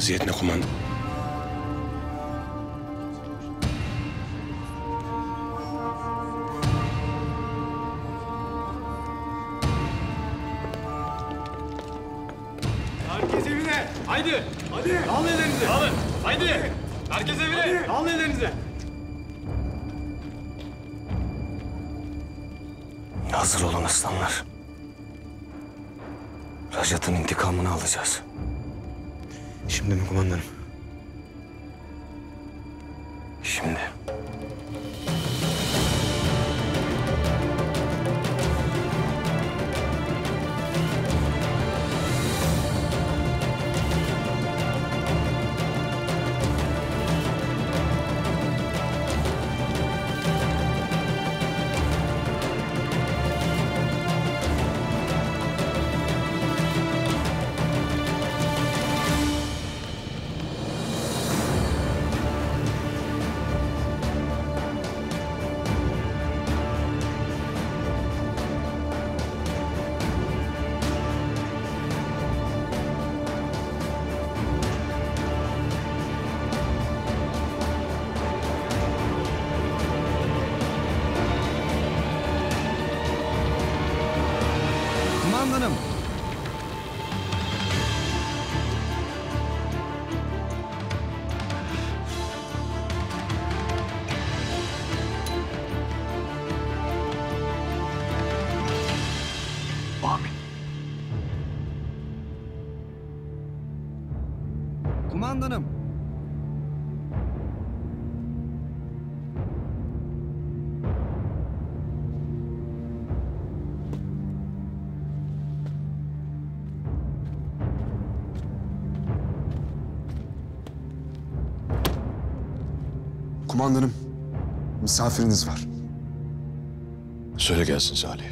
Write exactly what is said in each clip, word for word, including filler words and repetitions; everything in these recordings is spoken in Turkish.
Vaziyet ne kumandan? Herkes evine! Haydi! Hadi! Alın ellerinizi! Alın! Haydi! Hadi. Herkes evine! Hadi. Alın ellerinizi! Hazır olun aslanlar. Rajat'ın intikamını alacağız. Şimdi mi kumandanım? Şimdi. Kumandanım. Amin. Kumandanım. Kumandanım, misafiriniz var. Söyle gelsin Salih.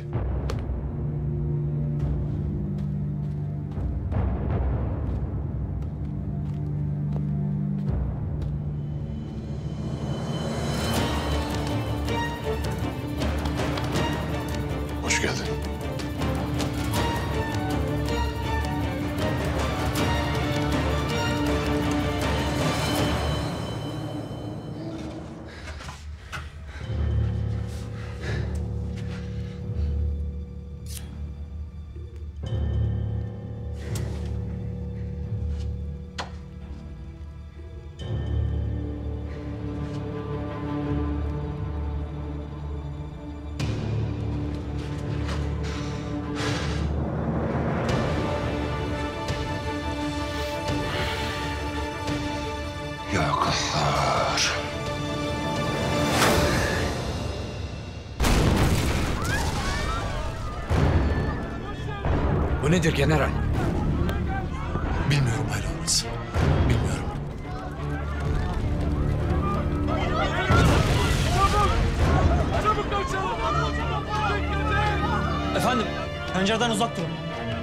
Hoş geldin. Ya Kahhar. Bu nedir general? Bilmiyorum Hayroğlu'nuz. Bilmiyorum. Efendim, pencereden uzak durun.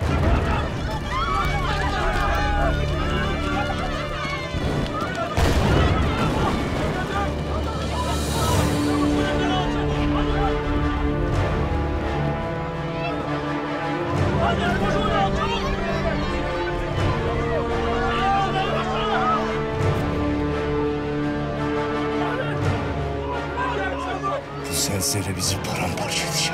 Bu zelzele bizi paramparça edecek.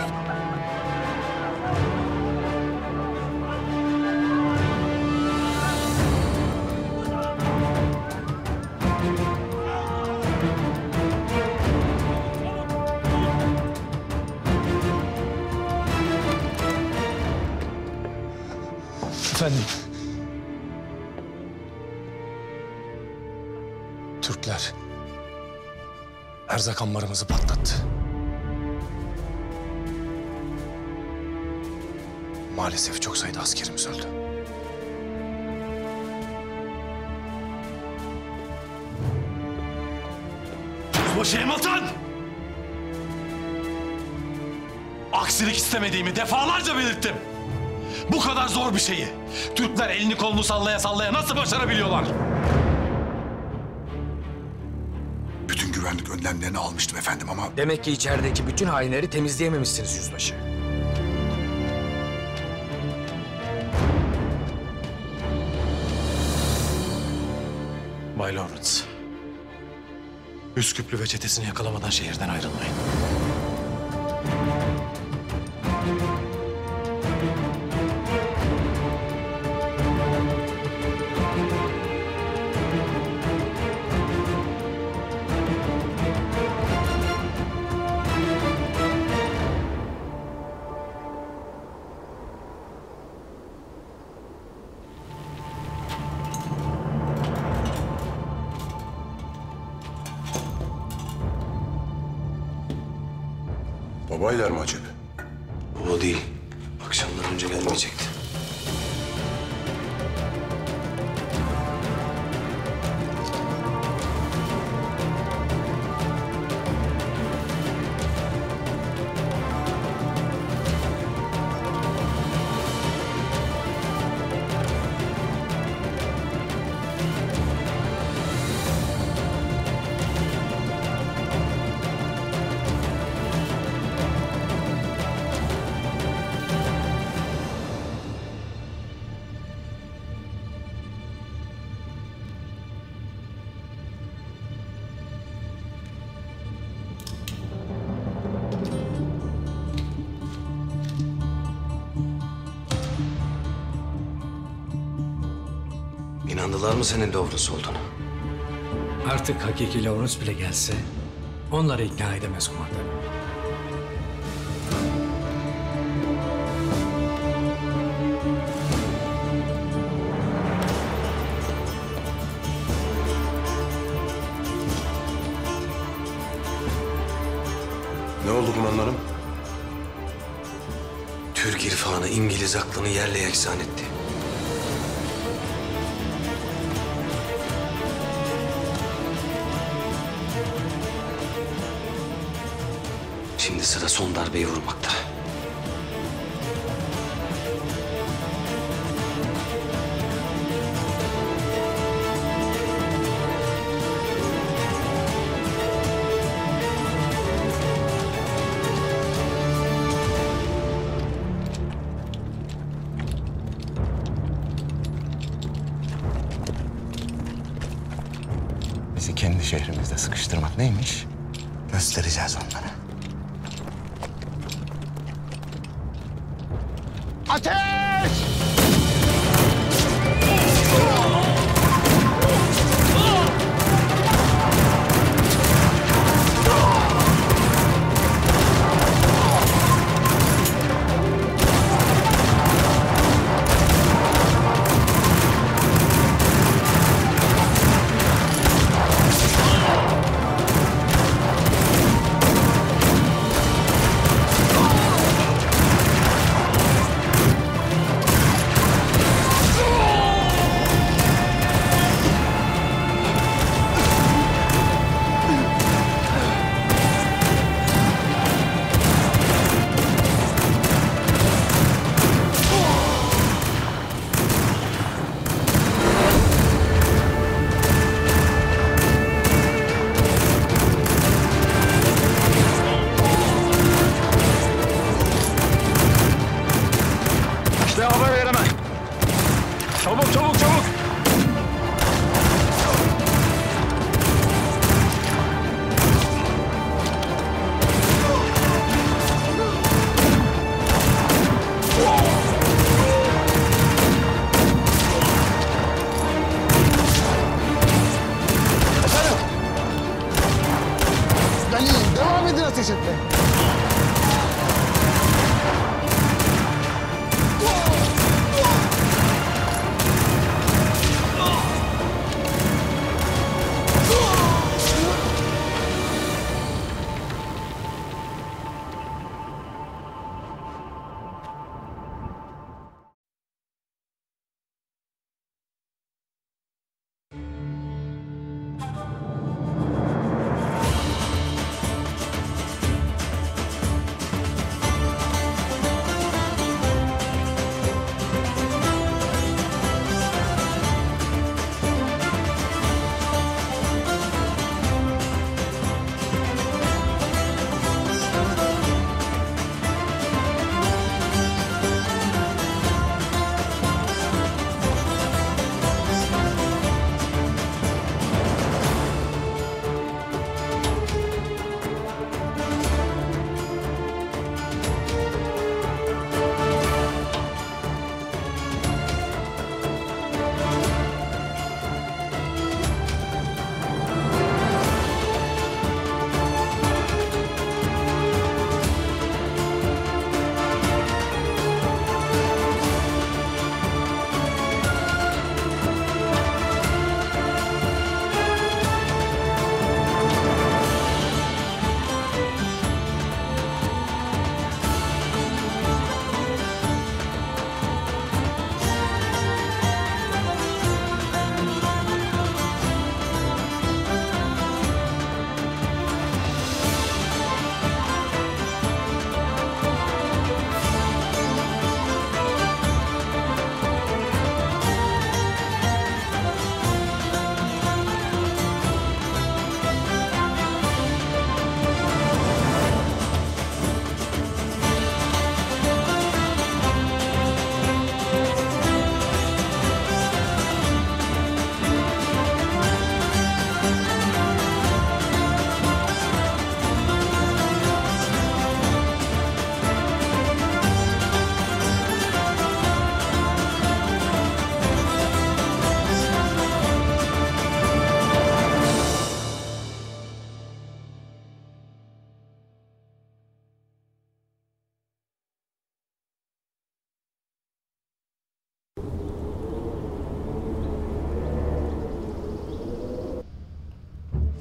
Efendim? Türkler erzak ambarımızı patlattı. Maalesef çok sayıda askerimiz öldü. Yüzbaşı Emaltan! Aksilik istemediğimi defalarca belirttim. Bu kadar zor bir şeyi Türkler elini kolunu sallaya sallaya nasıl başarabiliyorlar? Bütün güvenlik önlemlerini almıştım efendim ama... Demek ki içerideki bütün hainleri temizleyememişsiniz yüzbaşı. Bay Lawrence. Üsküplü ve çetesini yakalamadan şehirden ayrılmayın. Babaylar mı acaba? O değil. Akşamdan önce gelmeyecekti. İnandılar mı senin Lawrence olduğunu? Artık hakiki Lawrence bile gelse onları ikna edemez kumandanım. Ne oldu kumandanım? Türk irfanı İngiliz aklını yerle yeksan etti. Şimdi sıra son darbeyi vurmakta. Bizi kendi şehrimizde sıkıştırmak neymiş? Göstereceğiz onlara. Ateş! Çabuk çabuk çabuk. Devam edin ateş etmeye.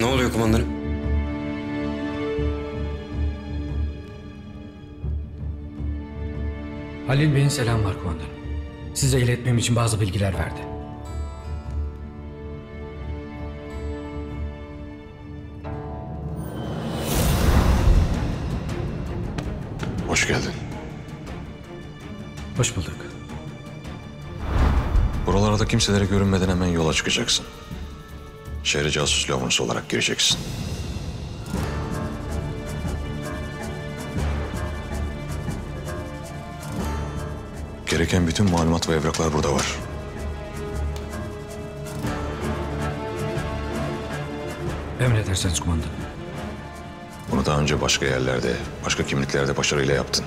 Ne oluyor kumandanım? Halil Bey'in selam var kumandanım. Size iletmem için bazı bilgiler verdi. Hoş geldin. Hoş bulduk. Buralarda kimselere görünmeden hemen yola çıkacaksın. Şehre casus lavunusu olarak gireceksin. Gereken bütün malumat ve evraklar burada var. Emredersiniz kumandanım. Bunu daha önce başka yerlerde, başka kimliklerde başarıyla yaptın.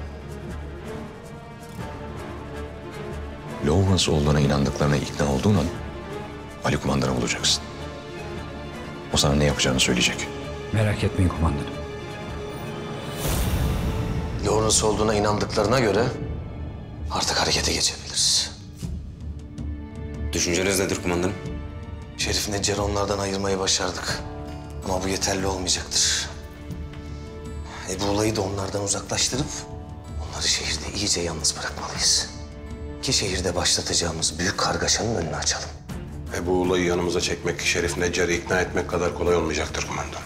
Lawrence olduğuna inandıklarına ikna olduğun an Ali kumandanı bulacaksın. O sana ne yapacağını söyleyecek. Merak etmeyin kumandanım. Lawrence olduğuna inandıklarına göre artık harekete geçebiliriz. Düşünceniz nedir kumandanım? Şerif Necer'i onlardan ayırmayı başardık. Ama bu yeterli olmayacaktır. Ebu Ulay'ı da onlardan uzaklaştırıp onları şehirde iyice yalnız bırakmalıyız. Ki şehirde başlatacağımız büyük kargaşanın önünü açalım. Ebu Ulay'ı yanımıza çekmek, Şerif Necer'i ikna etmek kadar kolay olmayacaktır kumandan.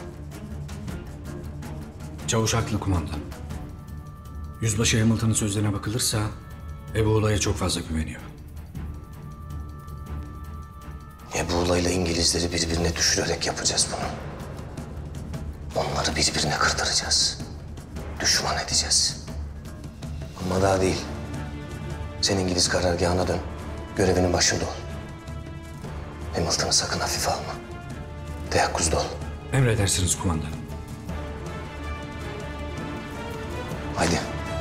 Çavuş haklı kumandanım. Yüzbaşı Hamilton'ın sözlerine bakılırsa Ebu Ulay'a çok fazla güveniyor. Ebu Ulay'la İngilizleri birbirine düşürerek yapacağız bunu. Onları birbirine kırdıracağız. Düşman edeceğiz. Ama daha değil. Sen İngiliz karargahına dön. Görevinin başında ol. Hamilton'ı sakın hafife alma. Teyakkuzda ol. Emredersiniz kumandanım. Haydi.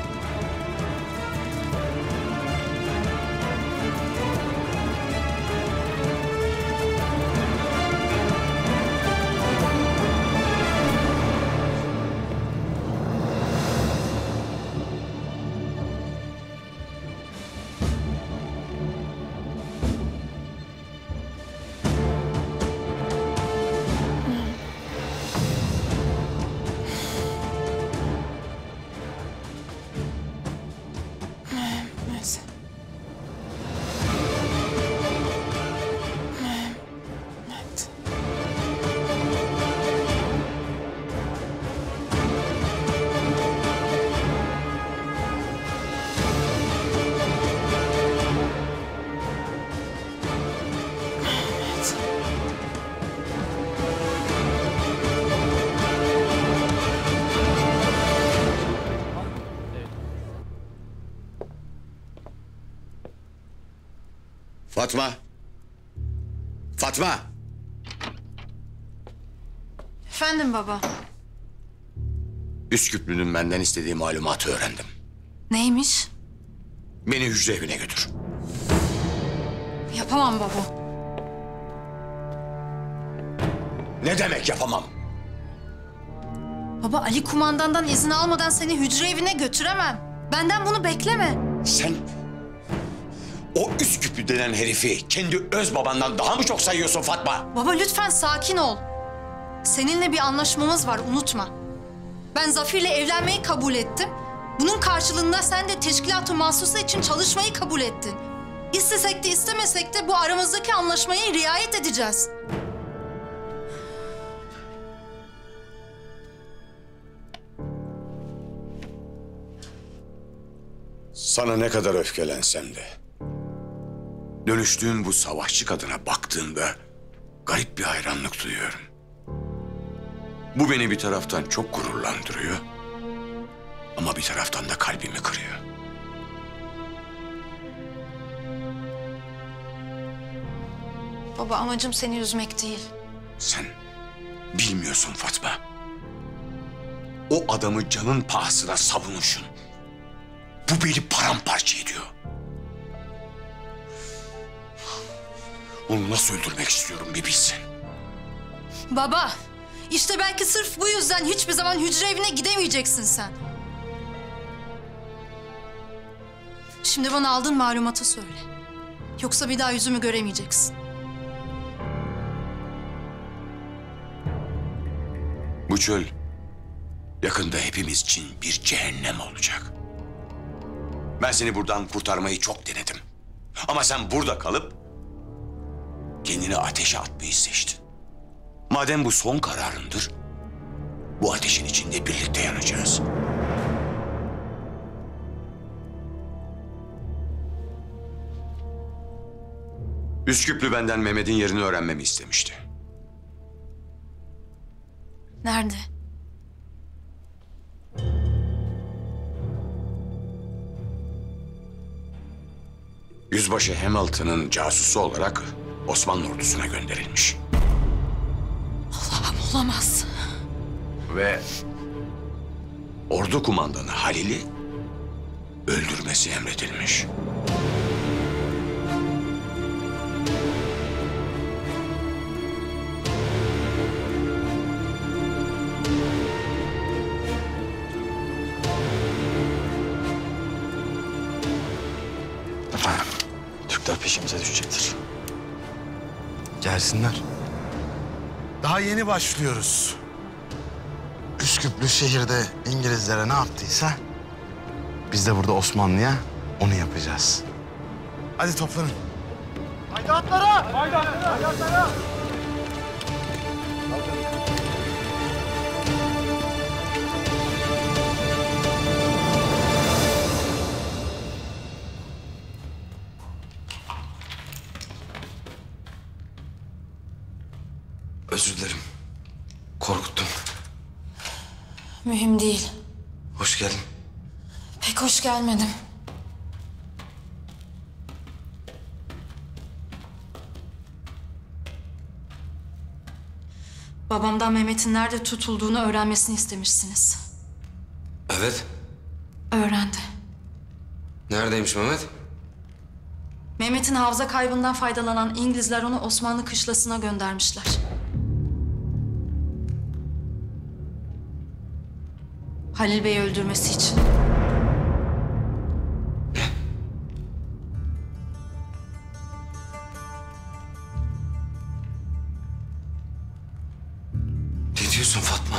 Fatma! Fatma! Efendim baba. Üsküplü'nün benden istediği malumatı öğrendim. Neymiş? Beni hücre evine götür. Yapamam baba. Ne demek yapamam? Baba Ali kumandandan izin almadan seni hücre evine götüremem. Benden bunu bekleme. Sen o Üsküplü denen herifi kendi öz babandan daha mı çok sayıyorsun Fatma? Baba lütfen sakin ol. Seninle bir anlaşmamız var unutma. Ben Zafir'le evlenmeyi kabul ettim. Bunun karşılığında sen de teşkilat-ı mahsusa için çalışmayı kabul ettin. İstesek de istemesek de bu aramızdaki anlaşmaya riayet edeceğiz. Sana ne kadar öfkelensem de dönüştüğün bu savaşçı kadına baktığımda garip bir hayranlık duyuyorum. Bu beni bir taraftan çok gururlandırıyor ama bir taraftan da kalbimi kırıyor. Baba amacım seni üzmek değil. Sen bilmiyorsun Fatma. O adamı canın pahasına savunuşun. Bu beni paramparça ediyor. Onu nasıl öldürmek istiyorum bir bilsen. Baba, işte belki sırf bu yüzden hiçbir zaman hücre evine gidemeyeceksin sen. Şimdi bana aldığın malumatı söyle. Yoksa bir daha yüzümü göremeyeceksin. Bu çöl yakında hepimiz için bir cehennem olacak. Ben seni buradan kurtarmayı çok denedim. Ama sen burada kalıp kendini ateşe atmayı seçtin. Madem bu son kararındır, bu ateşin içinde birlikte yanacağız. Üsküplü benden Mehmet'in yerini öğrenmemi istemişti. Nerede? Yüzbaşı Hamilton'ın casusu olarak Osmanlı ordusuna gönderilmiş. Allah'ım, olamaz. Ve ordu kumandanı Halil'i öldürmesi emredilmiş. Efendim, Türkler peşimize düşecektir. Gelsinler. Daha yeni başlıyoruz. Üsküplü şehirde İngilizlere ne yaptıysa biz de burada Osmanlı'ya onu yapacağız. Hadi toplanın. Haydi atlara! Haydi atlara! Haydi atlara! Özür dilerim. Korkuttum. Mühim değil. Hoş geldin. Pek hoş gelmedim. Babamdan Mehmet'in nerede tutulduğunu öğrenmesini istemişsiniz. Evet. Öğrendi. Neredeymiş Mehmet? Mehmet'in hafıza kaybından faydalanan İngilizler onu Osmanlı kışlasına göndermişler. Halil Bey'i öldürmesi için. Ne diyorsun Fatma?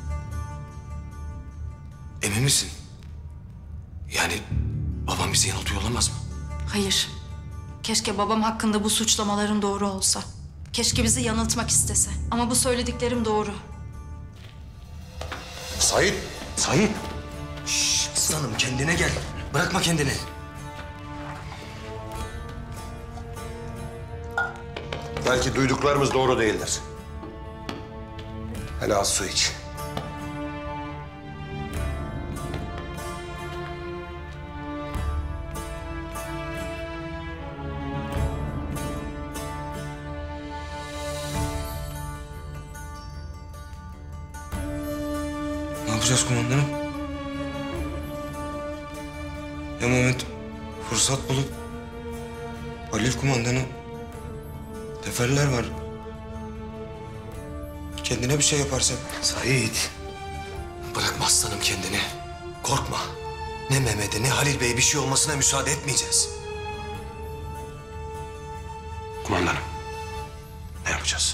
Emin misin? Yani babam bizi yanıltıyor olamaz mı? Hayır. Keşke babam hakkında bu suçlamaların doğru olsa. Keşke bizi yanıltmak istese. Ama bu söylediklerim doğru. Sait! Sait! Şşş aslanım kendine gel. Bırakma kendini. Belki duyduklarımız doğru değildir. Hele az su iç. Ne yapacağız kumandanım? Ya Mehmet fırsat bulup Halil kumandanı teferler var. Kendine bir şey yaparsa. Sait. Bırakma aslanım kendini. Korkma. Ne Mehmet'e ne Halil Bey'e bir şey olmasına müsaade etmeyeceğiz. Kumandanım, ne yapacağız?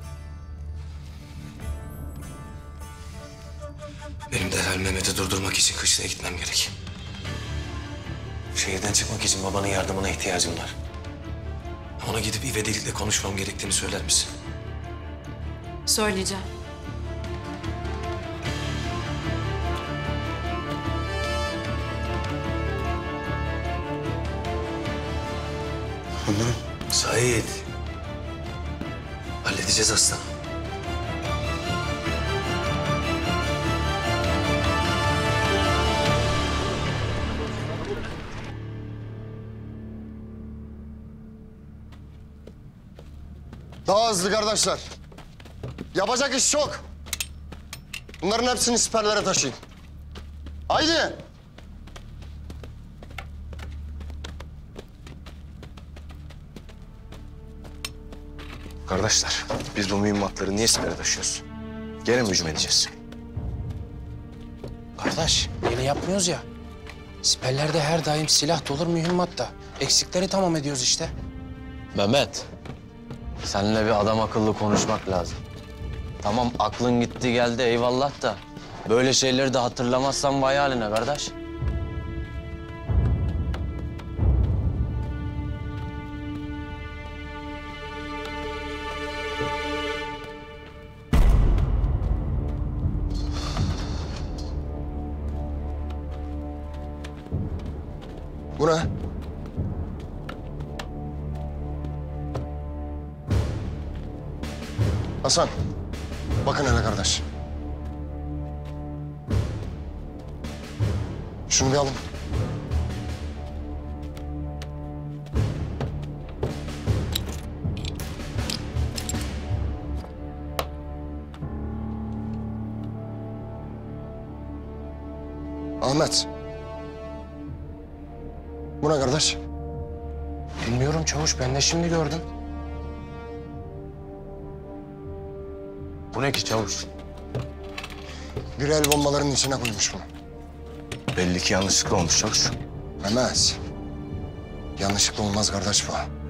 Benim derhal Mehmet'i durdurmak için kışlaya gitmem gerek. Şehirden çıkmak için babanın yardımına ihtiyacım var. Ona gidip ivedilikle konuşmam gerektiğini söyler misin? Söyleyeceğim. Kumandanım. Sait. Halledeceğiz aslanım. Daha hızlı kardeşler. Yapacak iş çok. Bunların hepsini siperlere taşıyın. Haydi. Kardeşler, biz bu mühimmatları niye sipere taşıyoruz? Gene mi hücum edeceğiz? Kardeş, yine yapmıyoruz ya. Siperlerde her daim silah da olur, mühimmat da. Eksikleri tamam ediyoruz işte. Mehmet, seninle bir adam akıllı konuşmak lazım. Tamam aklın gitti geldi eyvallah da böyle şeyleri de hatırlamazsan vay haline kardeş. Bu ne? Hasan, bakın hele kardeş. Şunu bir alın. Ahmet. Bu ne kardeş? Bilmiyorum çavuş, ben de şimdi gördüm. Bu ne ki çavuş? Bir el bombaların içine koymuş bunu. Belli ki yanlışlıkla olmuş çavuş. Mehmet. Yanlışlıkla olmaz kardeş bu.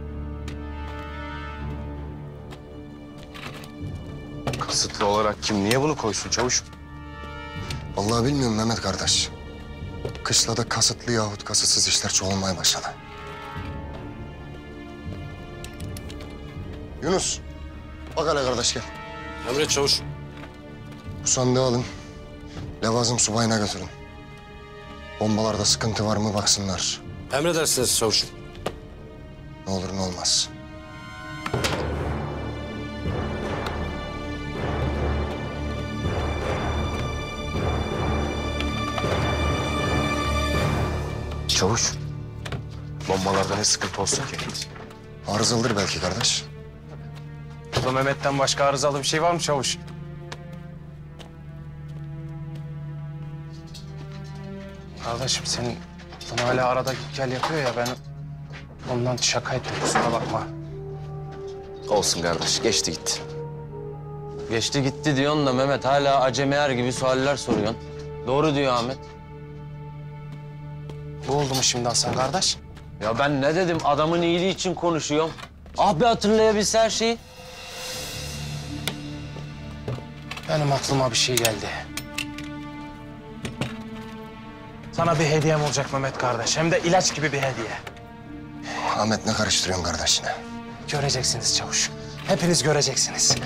Kasıtlı olarak kim niye bunu koysun çavuş? Vallahi bilmiyorum Mehmet kardeş. Kışlada kasıtlı yahut kasıtsız işler çoğalmaya başladı. Yunus, bak hele kardeş gel. Emret çavuş. Bu sandığı alın. Levazım subayına götürün. Bombalarda sıkıntı var mı baksınlar. Emredersiniz çavuşum. Ne olur ne olmaz. Çavuş, bombalarda ne sıkıntı olsun ki? Arızalıdır belki kardeş. Burada Mehmet'ten başka arızalı bir şey var mı çavuş? Kardeşim senin bana hala arada gel yapıyor ya, ben ondan şaka ettim, kusura bakma. Olsun kardeş, geçti gitti. Geçti gitti diyorsun da Mehmet hala acemi er gibi sualler soruyorsun. Doğru diyor Ahmet. Bu oldu mu şimdi Hasan kardeş? Ya ben ne dedim adamın iyiliği için konuşuyorum. Ah be hatırlayabilse her şeyi. Benim aklıma bir şey geldi. Sana bir hediyem olacak Mehmet kardeş. Hem de ilaç gibi bir hediye. Ahmet ne karıştırıyorsun kardeşine? Göreceksiniz çavuş. Hepiniz göreceksiniz.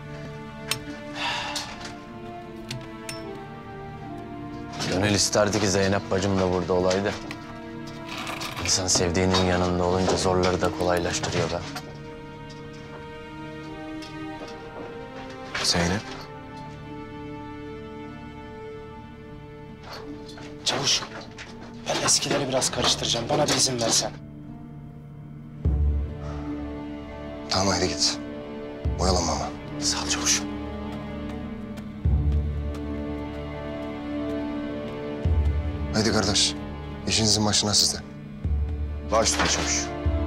Gönül isterdi ki Zeynep bacım da burada olaydı. İnsan sevdiğinin yanında olunca zorları da kolaylaştırıyor be. Zeynep. Çavuş, ben eskileri biraz karıştıracağım. Bana bir izin versen. Tamam hadi git. Oyalanma ama. Sağ ol çavuş. Hadi kardeş. İşinizin başına sizde. Baş üstüne çavuş.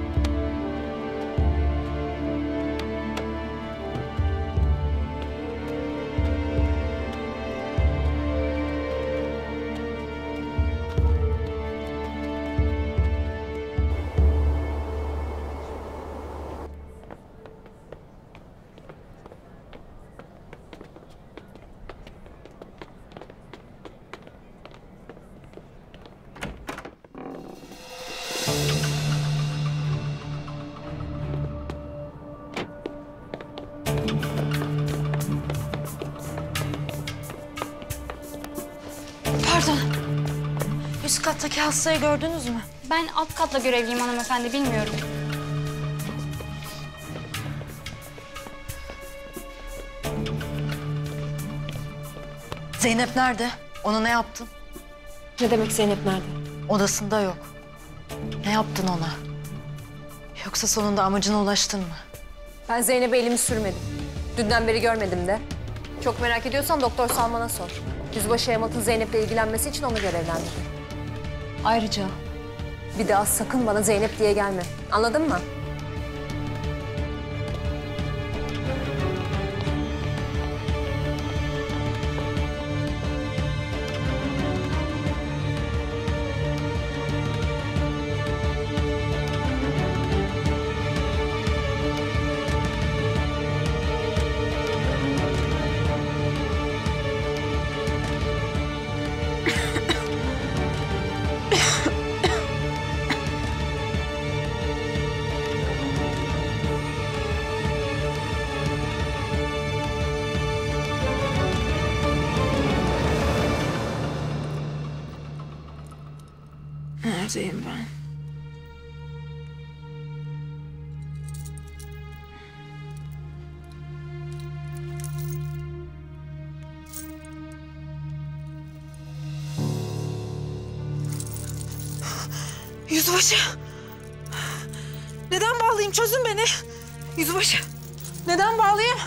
Pardon. Üst kattaki hastayı gördünüz mü? Ben alt katla görevliyim hanımefendi, bilmiyorum. Zeynep nerede? Onu ne yaptın? Ne demek Zeynep nerede? Odasında yok. Ne yaptın ona? Yoksa sonunda amacına ulaştın mı? Ben Zeynep'e elimi sürmedim. Dünden beri görmedim de. Çok merak ediyorsan Doktor Salman'a sor. Yüzbaşı Hamilton Zeynep'le ilgilenmesi için onu görevlendirdi. Ayrıca bir daha sakın bana Zeynep diye gelme. Anladın mı? neredeyim ben? Yüzbaşı. Neden bağlayayım? Çözün beni. Yüzbaşı. Neden bağlayayım?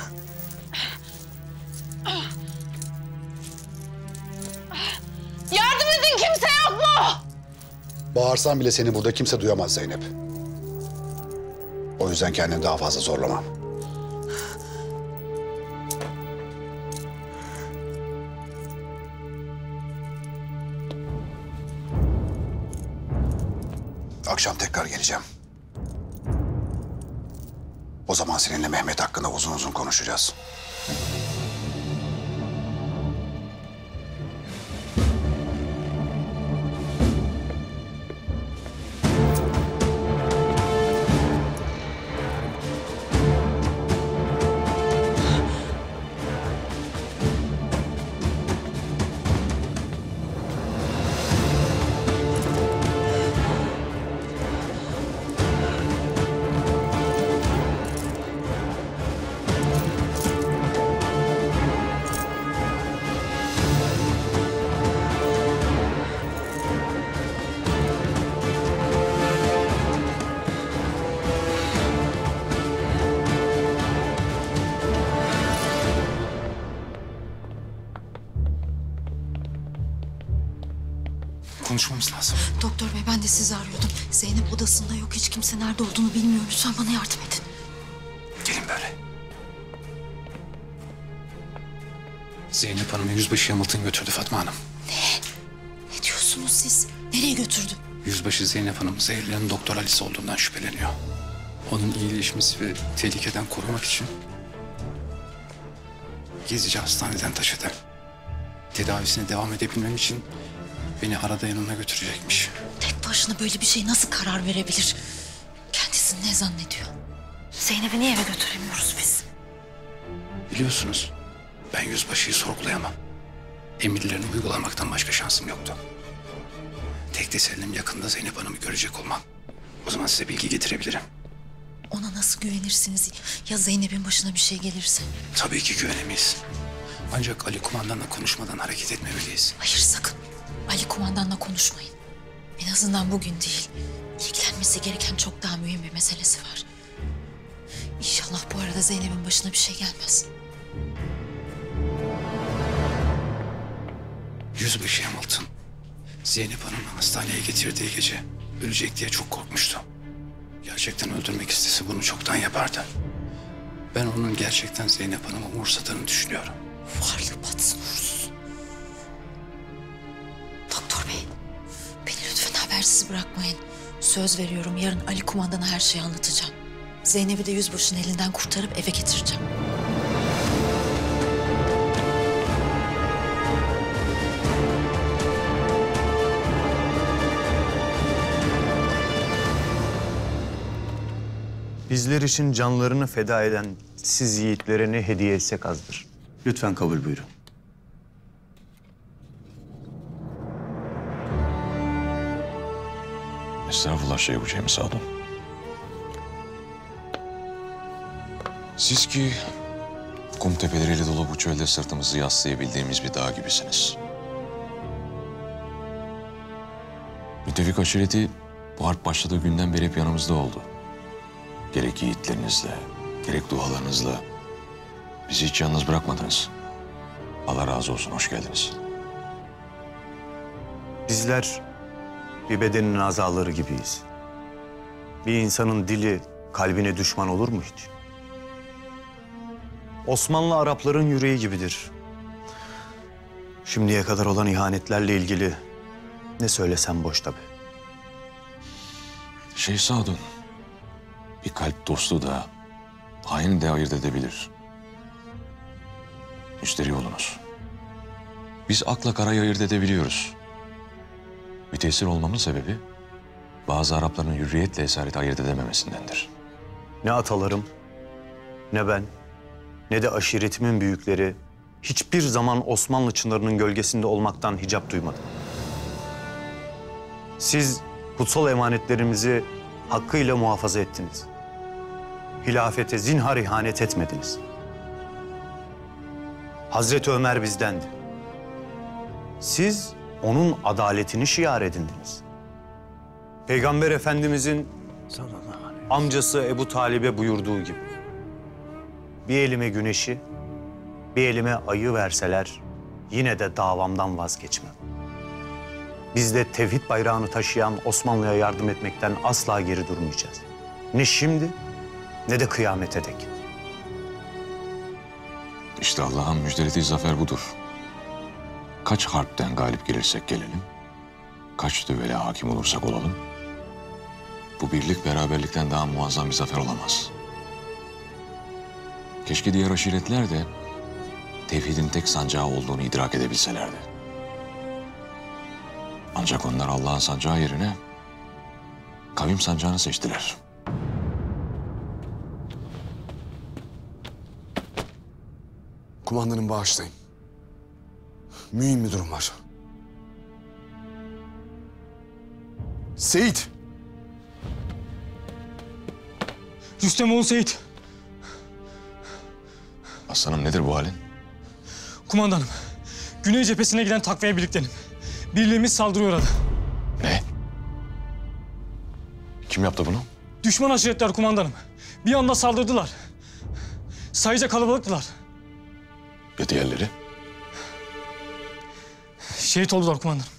Yardım edin, kimse yok mu? Bağırsan bile seni burada kimse duyamaz Zeynep. O yüzden kendini daha fazla zorlama. Akşam tekrar geleceğim. O zaman seninle Mehmet hakkında uzun uzun konuşacağız. Konuşmamız lazım. Doktor bey ben de sizi arıyordum. Zeynep odasında yok. Hiç kimse nerede olduğunu bilmiyor. Lütfen bana yardım edin. Gelin böyle. Zeynep Hanım'ı Yüzbaşı Hamilton götürdü Fatma Hanım. Ne diyorsunuz siz? Nereye götürdü? Yüzbaşı Zeynep Hanım zehirleyen Doktor Alice olduğundan şüpheleniyor. Onun iyileşmesi ve tehlikeden korumak için Gezici hastaneden taşıdı. Tedavisine devam edebilmem için beni arada yanına götürecekmiş. Tek başına böyle bir şey nasıl karar verebilir? Kendisini ne zannediyor? Zeynep'i niye eve götüremiyoruz biz? Biliyorsunuz ben yüzbaşıyı sorgulayamam. Emirlerini uygulamaktan başka şansım yoktu. Tek tesellim yakında Zeynep Hanım'ı görecek olmam. O zaman size bilgi getirebilirim. Ona nasıl güvenirsiniz? Ya Zeynep'in başına bir şey gelirse? Tabii ki güvenemeyiz. Ancak Ali Kumandan'la konuşmadan hareket etmemeliyiz. Hayır sakın. Ali kumandanla konuşmayın. En azından bugün değil. İlgilenmesi gereken çok daha mühim bir meselesi var. İnşallah bu arada Zeynep'in başına bir şey gelmez. Yüzbaşı Hamilton, Zeynep Hanım'ı hastaneye getirdiği gece ölecek diye çok korkmuştu. Gerçekten öldürmek istese bunu çoktan yapardı. Ben onun gerçekten Zeynep Hanım'ı umursadığını düşünüyorum. Varlığı batsın uğursuz. Doktor bey, beni lütfen habersiz bırakmayın. Söz veriyorum yarın Ali Kumandan'a her şeyi anlatacağım. Zeynep'i de yüzbaşının elinden kurtarıp eve getireceğim. Bizler için canlarını feda eden siz yiğitlere ne hediye etsek azdır. Lütfen kabul buyurun. Estağfurullah Şeyh Hüseyin Sadun. Siz ki kum tepeleriyle dolu bu çölde sırtımızı yaslayabildiğimiz bir dağ gibisiniz. Müttefik aşireti bu harp başladığı günden beri hep yanımızda oldu. Gerek yiğitlerinizle, gerek dualarınızla bizi hiç yalnız bırakmadınız. Allah razı olsun, hoş geldiniz. Bizler bir bedenin azaları gibiyiz. Bir insanın dili kalbine düşman olur mu hiç? Osmanlı Arapların yüreği gibidir. Şimdiye kadar olan ihanetlerle ilgili ne söylesem boş tabii. Şeyh Sadun, bir kalp dostu da haini de ayırt edebilir. Müşteri olunuz. Biz akla karayı ayırt edebiliyoruz. Müteessir olmamın sebebi bazı Arapların hürriyetle esareti ayırt edememesindendir. Ne atalarım, ne ben, ne de aşiretimin büyükleri hiçbir zaman Osmanlı çınarının gölgesinde olmaktan hicap duymadı. Siz Kutsal emanetlerimizi hakkıyla muhafaza ettiniz. Hilafete zinhar ihanet etmediniz. Hazreti Ömer bizdendi. Siz onun adaletini şiar edindiniz. Peygamber Efendimizin amcası Ebu Talib'e buyurduğu gibi, bir elime güneşi, bir elime ayı verseler yine de davamdan vazgeçmem. Biz de tevhid bayrağını taşıyan Osmanlı'ya yardım etmekten asla geri durmayacağız. Ne şimdi ne de kıyamete dek. İşte Allah'ın müjdelediği zafer budur. Kaç harpten galip gelirsek gelelim, kaç düvele hakim olursak olalım, bu birlik beraberlikten daha muazzam bir zafer olamaz. Keşke diğer aşiretler de tevhidin tek sancağı olduğunu idrak edebilselerdi. Ancak onlar Allah'ın sancağı yerine kavim sancağını seçtiler. Kumandanım bağışlayın. Mühim bir durum var. Seyit! Rüstemoğlu Seyit. Aslanım nedir bu halin? Kumandanım, Güney cephesine giden takviye birliklerim. Birliğimiz saldırıyor orada. Ne? Kim yaptı bunu? Düşman aşiretler kumandanım. Bir anda saldırdılar. Sayıca kalabalıktılar. Ya diğerleri? Şehit oldular kumandanım.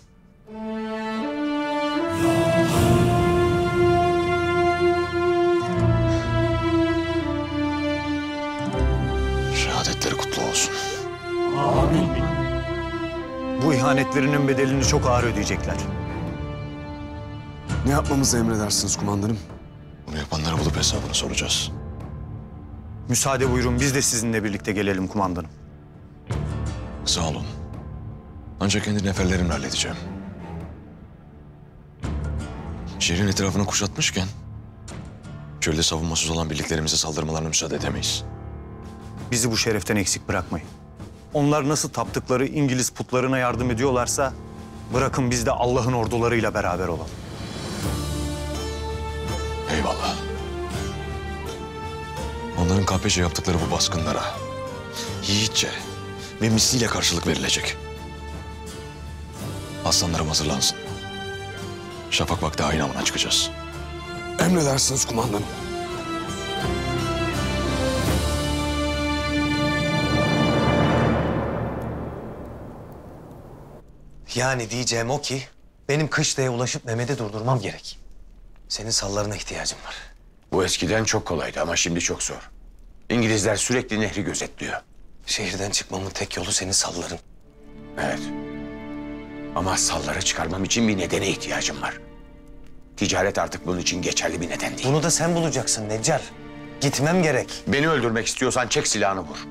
Şehadetleri kutlu olsun. Amin. Bu ihanetlerinin bedelini çok ağır ödeyecekler. Ne yapmamızı emredersiniz kumandanım? Bunu yapanları bulup hesabını soracağız. Müsaade buyurun, biz de sizinle birlikte gelelim kumandanım. Sağ olun. Ancak kendi neferlerimle halledeceğim. Şehrin etrafını kuşatmışken çölde savunmasız olan birliklerimize saldırmalarına müsaade edemeyiz. Bizi bu şereften eksik bırakmayın. Onlar nasıl taptıkları İngiliz putlarına yardım ediyorlarsa bırakın biz de Allah'ın ordularıyla beraber olalım. Eyvallah. Onların K P Ç yaptıkları bu baskınlara yiğitçe ve misliyle karşılık verilecek. Aslanlarım hazırlansın. Şafak vakti ayın avına çıkacağız. Emredersiniz kumandanım. Yani diyeceğim o ki benim kışlaya ulaşıp Mehmet'i durdurmam gerek. Senin sallarına ihtiyacım var. Bu eskiden çok kolaydı ama şimdi çok zor. İngilizler sürekli nehri gözetliyor. Şehirden çıkmamın tek yolu senin salların. Evet. Ama salları çıkarmam için bir nedene ihtiyacım var. Ticaret artık bunun için geçerli bir neden değil. Bunu da sen bulacaksın Neccar. Gitmem gerek. Beni öldürmek istiyorsan çek silahını vur.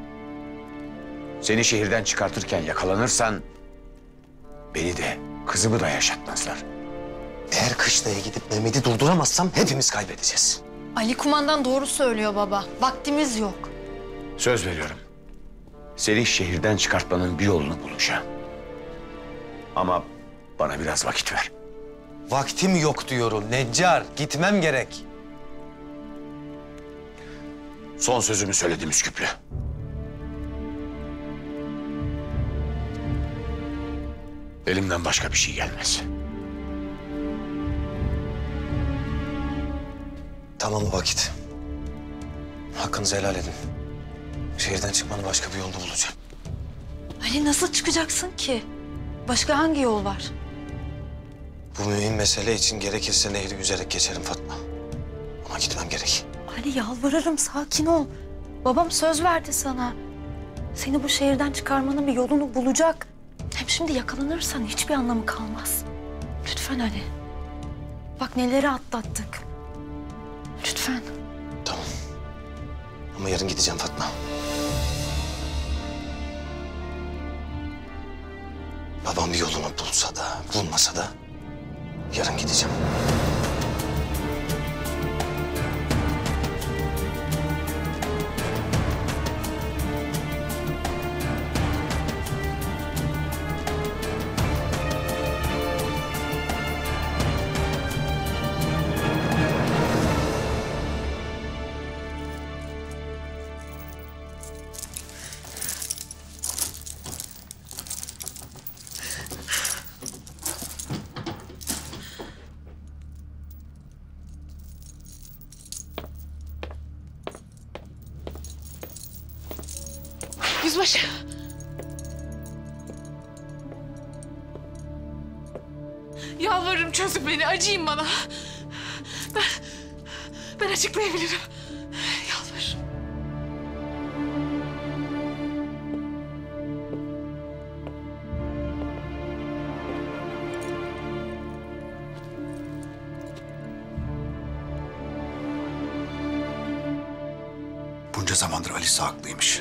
Seni şehirden çıkartırken yakalanırsan beni de kızımı da yaşatmazlar. Eğer kışlaya gidip Mehmet'i durduramazsam hepimiz kaybedeceğiz. Ali kumandan doğru söylüyor baba. Vaktimiz yok. Söz veriyorum. Seni şehirden çıkartmanın bir yolunu bulacağım. Ama bana biraz vakit ver. Vaktim yok diyorum Neccar. Gitmem gerek. Son sözümü söyledim Üsküplü. Elimden başka bir şey gelmez. Tamam o vakit. Hakkınızı helal edin. Şehirden çıkmanın başka bir yolunu bulacağım. Ali nasıl çıkacaksın ki? Başka hangi yol var? Bu mühim mesele için gerekirse nehri yüzerek geçerim Fatma. Ama gitmem gerek. Ali yalvarırım sakin ol. Babam söz verdi sana. Seni bu şehirden çıkarmanın bir yolunu bulacak. Hem şimdi yakalanırsan hiçbir anlamı kalmaz. Lütfen Ali. Bak neleri atlattık. Lütfen. Tamam. Ama yarın gideceğim Fatma. Babam bir yolunu bulsa da, bulmasa da yarın gideceğim. Yüzbaşı. Yalvarırım çözün beni, acıyın bana. Ben, ben açıklayabilirim. Yalvarırım. Bunca zamandır Alice haklıymış.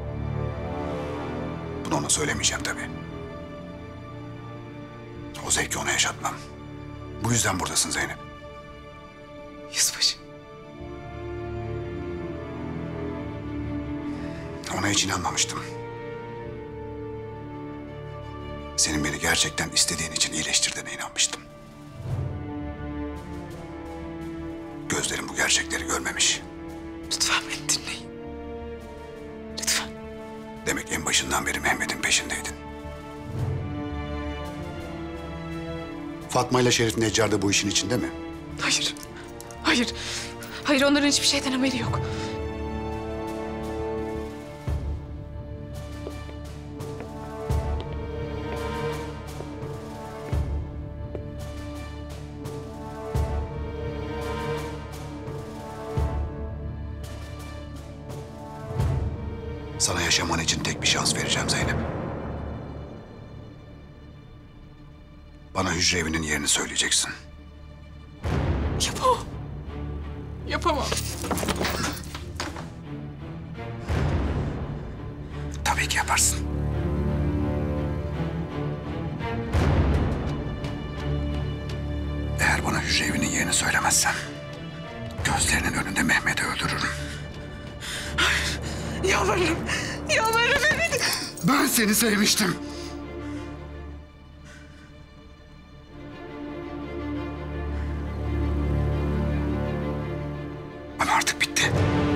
Bunu ona söylemeyeceğim tabii. O zevki ona yaşatmam. Bu yüzden buradasın Zeynep. Yüzbaşı. Ona hiç inanmamıştım. Senin beni gerçekten istediğin için iyileştirdiğine inanmıştım. Gözlerim bu gerçekleri görmemiş. Lütfen beni dinleyin. Lütfen. Demek en başından beri Mehmet'in peşindeydin. Fatma ile Şerif Neccar da bu işin içinde mi? Hayır. Hayır. Hayır, onların hiçbir şeyden haberi yok. Sana yaşaman için tek bir şans vereceğim Zeynep. Bana hücre evinin yerini söyleyeceksin. Yapamam. Yapamam. Tabii ki yaparsın. Eğer bana hücre evinin yerini söylemezsen... gözlerinin önünde Mehmet'i öldürürüm. Yalvarırım. Yalvarırım Mehmet. Ben seni sevmiştim. Ama artık bitti.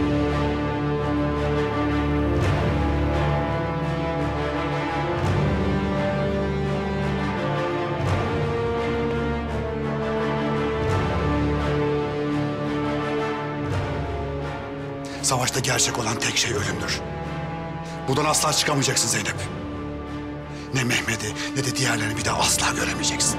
Savaşta gerçek olan tek şey ölümdür. Buradan asla çıkamayacaksın Zeynep. Ne Mehmet'i ne de diğerlerini bir daha asla göremeyeceksin.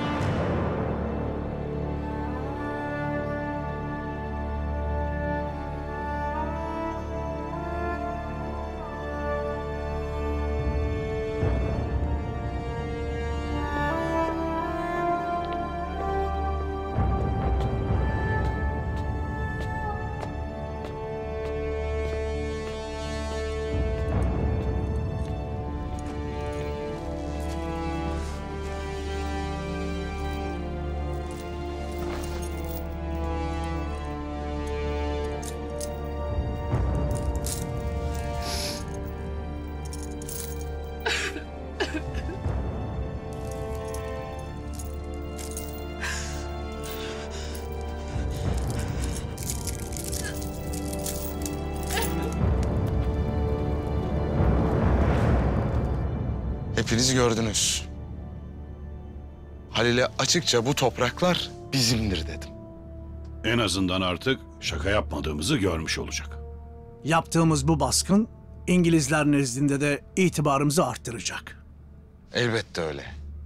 Hepiniz gördünüz. Halil'e açıkça bu topraklar bizimdir dedim. En azından artık şaka yapmadığımızı görmüş olacak. Yaptığımız bu baskın İngilizler nezdinde de itibarımızı arttıracak. Elbette öyle.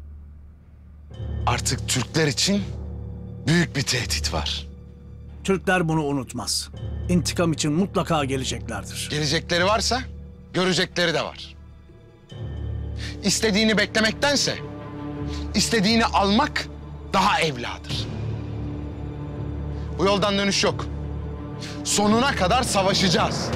Artık Türkler için büyük bir tehdit var. Türkler bunu unutmaz. İntikam için mutlaka geleceklerdir. Gelecekleri varsa görecekleri de var. İstediğini beklemektense istediğini almak daha evladır. Bu yoldan dönüş yok. Sonuna kadar savaşacağız.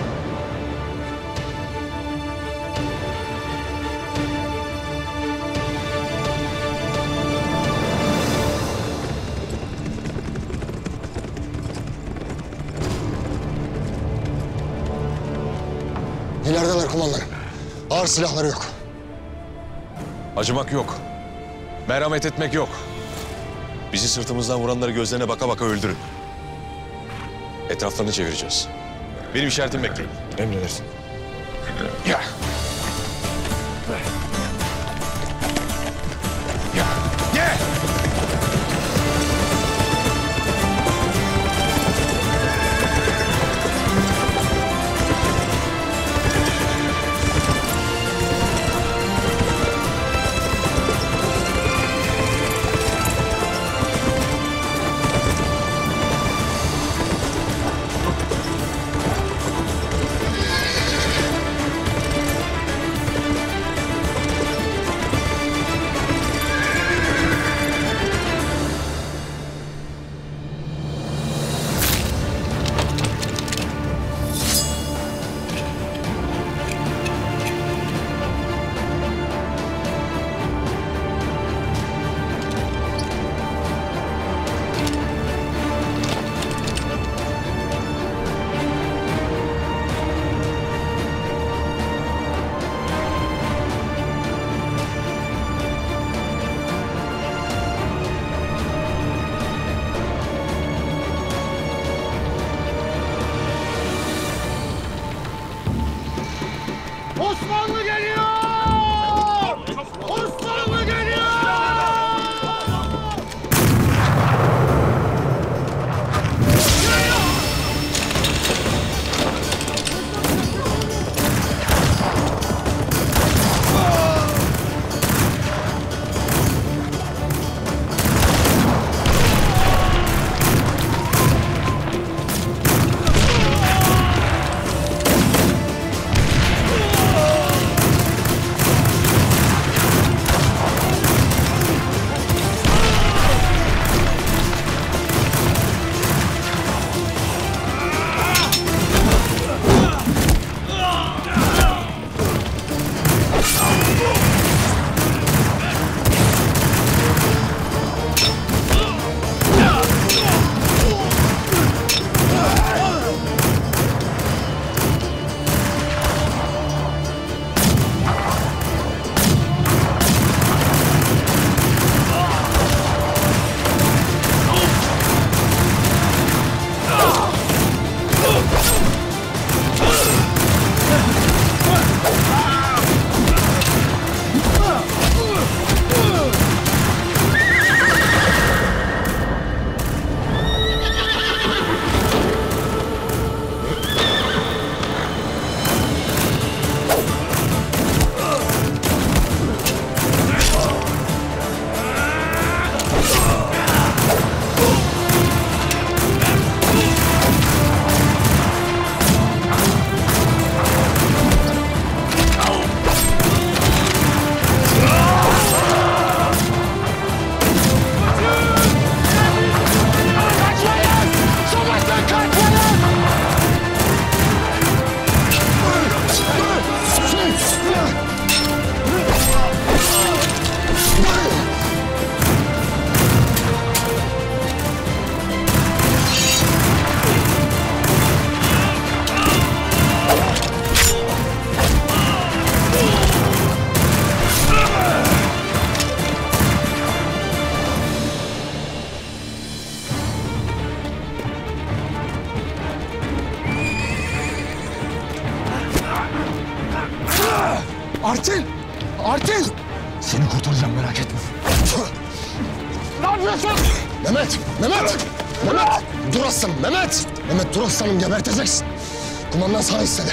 İlerideler kumandanım. Ağır silahları yok. Acımak yok. Merhamet etmek yok. Bizi sırtımızdan vuranları gözlerine baka baka öldürün. Etraflarını çevireceğiz. Benim işaretimi bekleyin. Emredersin. Ya. Ya. Gel. merak etme. Ne yapıyorsun? Mehmet! Mehmet! Mehmet! Dur aslanım Mehmet! Mehmet dur aslanım geberteceksin. Kumandan sana istedi.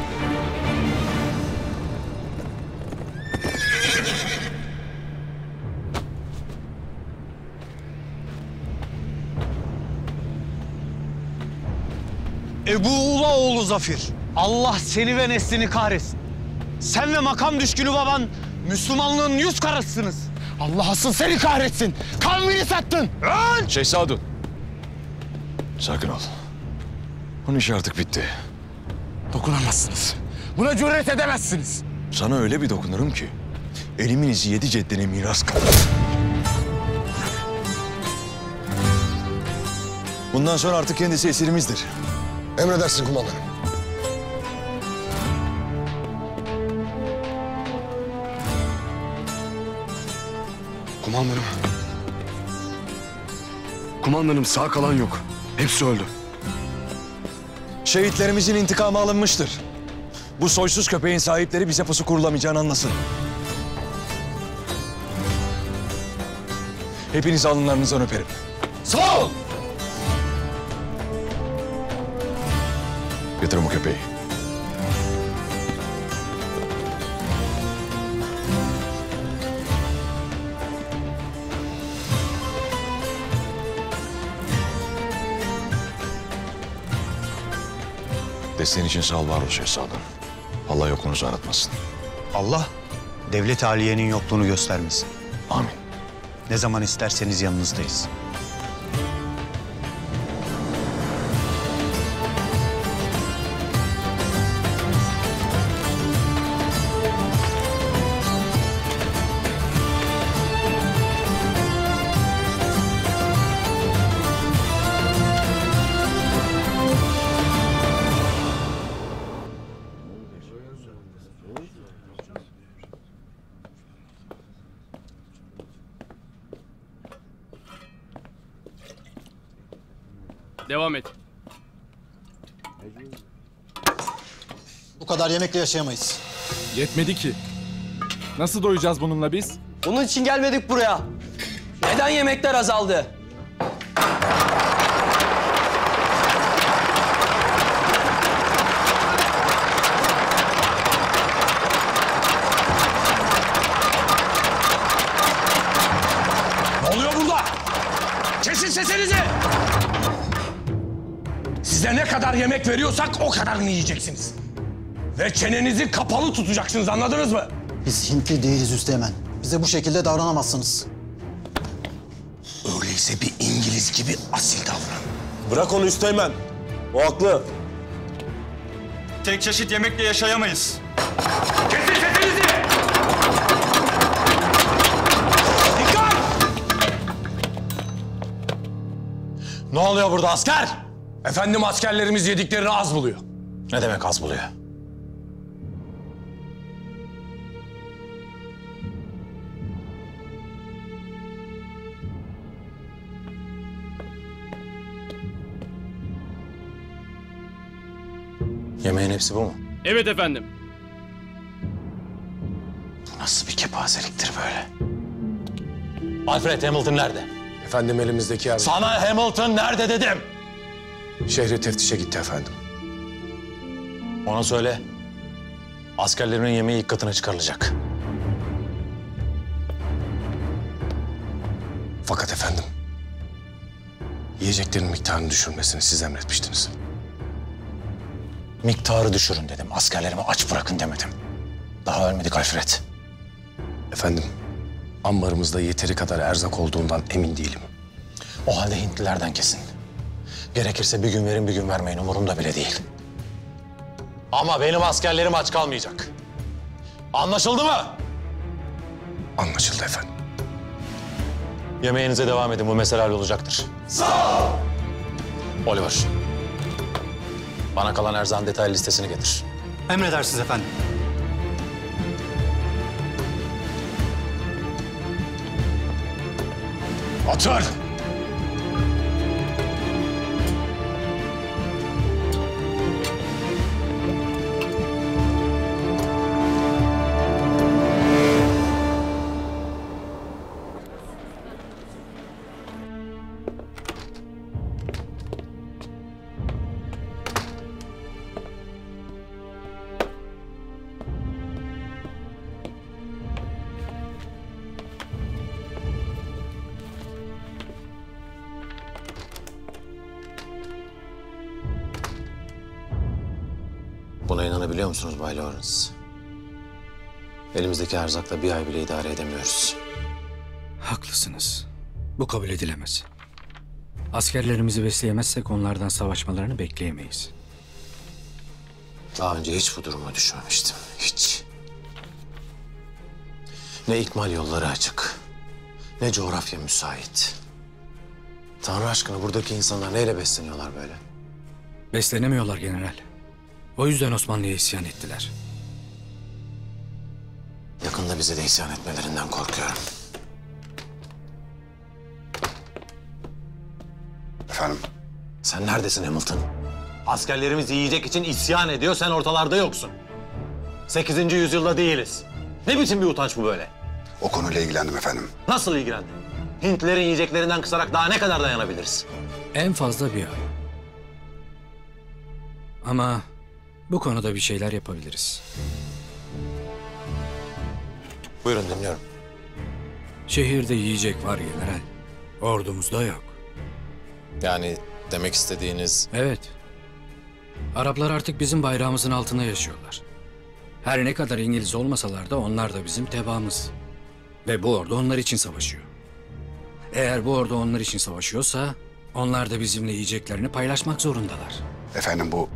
Ebu Ulaoğlu Zafir, Allah seni ve neslini kahretsin. Sen ve makam düşkünü baban Müslümanlığın yüz karasısınız. Allah asıl seni kahretsin. Kavmini sattın. Lan! Şehzadun. Sakin ol. Bunun işi artık bitti. Dokunamazsınız. Buna cüret edemezsiniz. Sana öyle bir dokunurum ki elimin izi yedi ceddine miras kalır. Bundan sonra artık kendisi esirimizdir. Emredersin kumandanım. Kumandanım. Kumandanım sağ kalan yok. Hepsi öldü. Şehitlerimizin intikamı alınmıştır. Bu soysuz köpeğin sahipleri bize pusu kurulamayacağını anlasın. Hepiniz alınlarınızdan öperim. Sağ ol! Getirin bu köpeği. Desteğin için sağ ol, var ol Şehzadem. Allah yokluğunuzu aratmasın. Allah devlet aliyenin yokluğunu göstermesin. Amin. Ne zaman isterseniz yanınızdayız. Devam et. Bu kadar yemekle yaşayamayız. Yetmedi ki. Nasıl doyacağız bununla biz? Bunun için gelmedik buraya. Neden yemekler azaldı? Ne oluyor burada? Kesin sesinizi! Size ne kadar yemek veriyorsak o kadarını yiyeceksiniz. Ve çenenizi kapalı tutacaksınız, anladınız mı? Biz Hintli değiliz Üsteğmen. Bize bu şekilde davranamazsınız. Öyleyse bir İngiliz gibi asil davran. Bırak onu Üsteğmen. O haklı. Tek çeşit yemekle yaşayamayız. Kesin sesinizi! Dikkat! Ne oluyor burada asker? Efendim askerlerimiz yediklerini az buluyor. Ne demek az buluyor? Yemeğin hepsi bu mu? Evet efendim. Bu nasıl bir kepazeliktir böyle? Alfred Hamilton nerede? Efendim elimizdeki yer... Sana Hamilton nerede dedim? Şehri teftişe gitti efendim. Ona söyle. Askerlerimin yemeği ilk katına çıkarılacak. Fakat efendim... yiyeceklerin miktarını düşürmesini siz emretmiştiniz. Miktarı düşürün dedim. Askerlerimi aç bırakın demedim. Daha ölmedik Alfred. Efendim, ambarımızda yeteri kadar erzak olduğundan emin değilim. O halde Hintlilerden kesin. Gerekirse bir gün verin, bir gün vermeyin. Umurumda bile değil. Ama benim askerlerim aç kalmayacak. Anlaşıldı mı? Anlaşıldı efendim. Yemeğinize devam edin. Bu mesele hallolacaktır. Sağ ol. Oliver. Bana kalan erzağın detaylı listesini getir. Emredersiniz efendim. Otur! Bana inanabiliyor musunuz Bay Lawrence? Elimizdeki erzakla bir ay bile idare edemiyoruz. Haklısınız. Bu kabul edilemez. Askerlerimizi besleyemezsek onlardan savaşmalarını bekleyemeyiz. Daha önce hiç bu duruma düşmemiştim. Hiç. Ne ikmal yolları açık, ne coğrafya müsait. Tanrı aşkına buradaki insanlar neyle besleniyorlar böyle? Beslenemiyorlar general. O yüzden Osmanlı'ya isyan ettiler. Yakında bize de isyan etmelerinden korkuyorum. Efendim? Sen neredesin Hamilton? Askerlerimiz yiyecek için isyan ediyor, sen ortalarda yoksun. Sekizinci yüzyılda değiliz. Ne biçim bir utanç bu böyle? O konuyla ilgilendim efendim. Nasıl ilgilendin? Hintlilerin yiyeceklerinden kısarak daha ne kadar dayanabiliriz? En fazla bir ay. Ama bu konuda bir şeyler yapabiliriz. Buyurun dinliyorum. Şehirde yiyecek var general. Ordumuzda yok. Yani demek istediğiniz... Evet. Araplar artık bizim bayrağımızın altında yaşıyorlar. Her ne kadar İngiliz olmasalar da onlar da bizim tebaamız. Ve bu ordu onlar için savaşıyor. Eğer bu ordu onlar için savaşıyorsa, onlar da bizimle yiyeceklerini paylaşmak zorundalar. Efendim bu...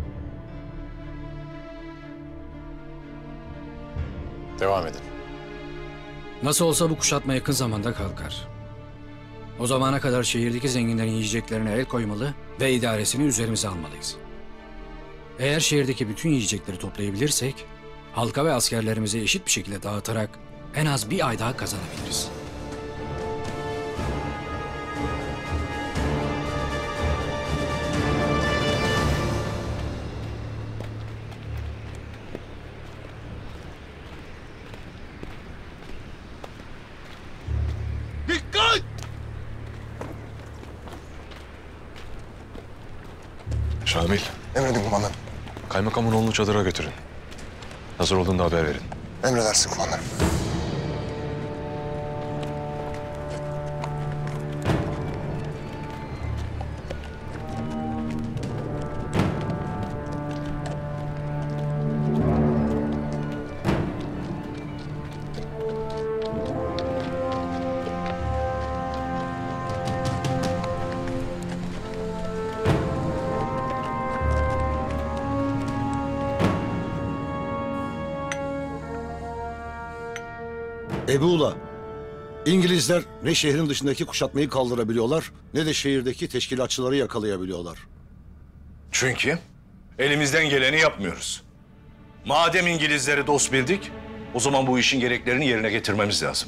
Devam edin. Nasıl olsa bu kuşatma yakın zamanda kalkar. O zamana kadar şehirdeki zenginlerin yiyeceklerine el koymalı ve idaresini üzerimize almalıyız. Eğer şehirdeki bütün yiyecekleri toplayabilirsek, halka ve askerlerimize eşit bir şekilde dağıtarak en az bir ay daha kazanabiliriz. Dikkat! Şamil. Emredin kumandanım. Kaymakamın oğlunu çadıra götürün. Hazır olduğunda haber verin. Emredersin kumandanım. Ebu Ula, İngilizler ne şehrin dışındaki kuşatmayı kaldırabiliyorlar ne de şehirdeki teşkilatçıları yakalayabiliyorlar. Çünkü elimizden geleni yapmıyoruz. Madem İngilizleri dost bildik, o zaman bu işin gereklerini yerine getirmemiz lazım.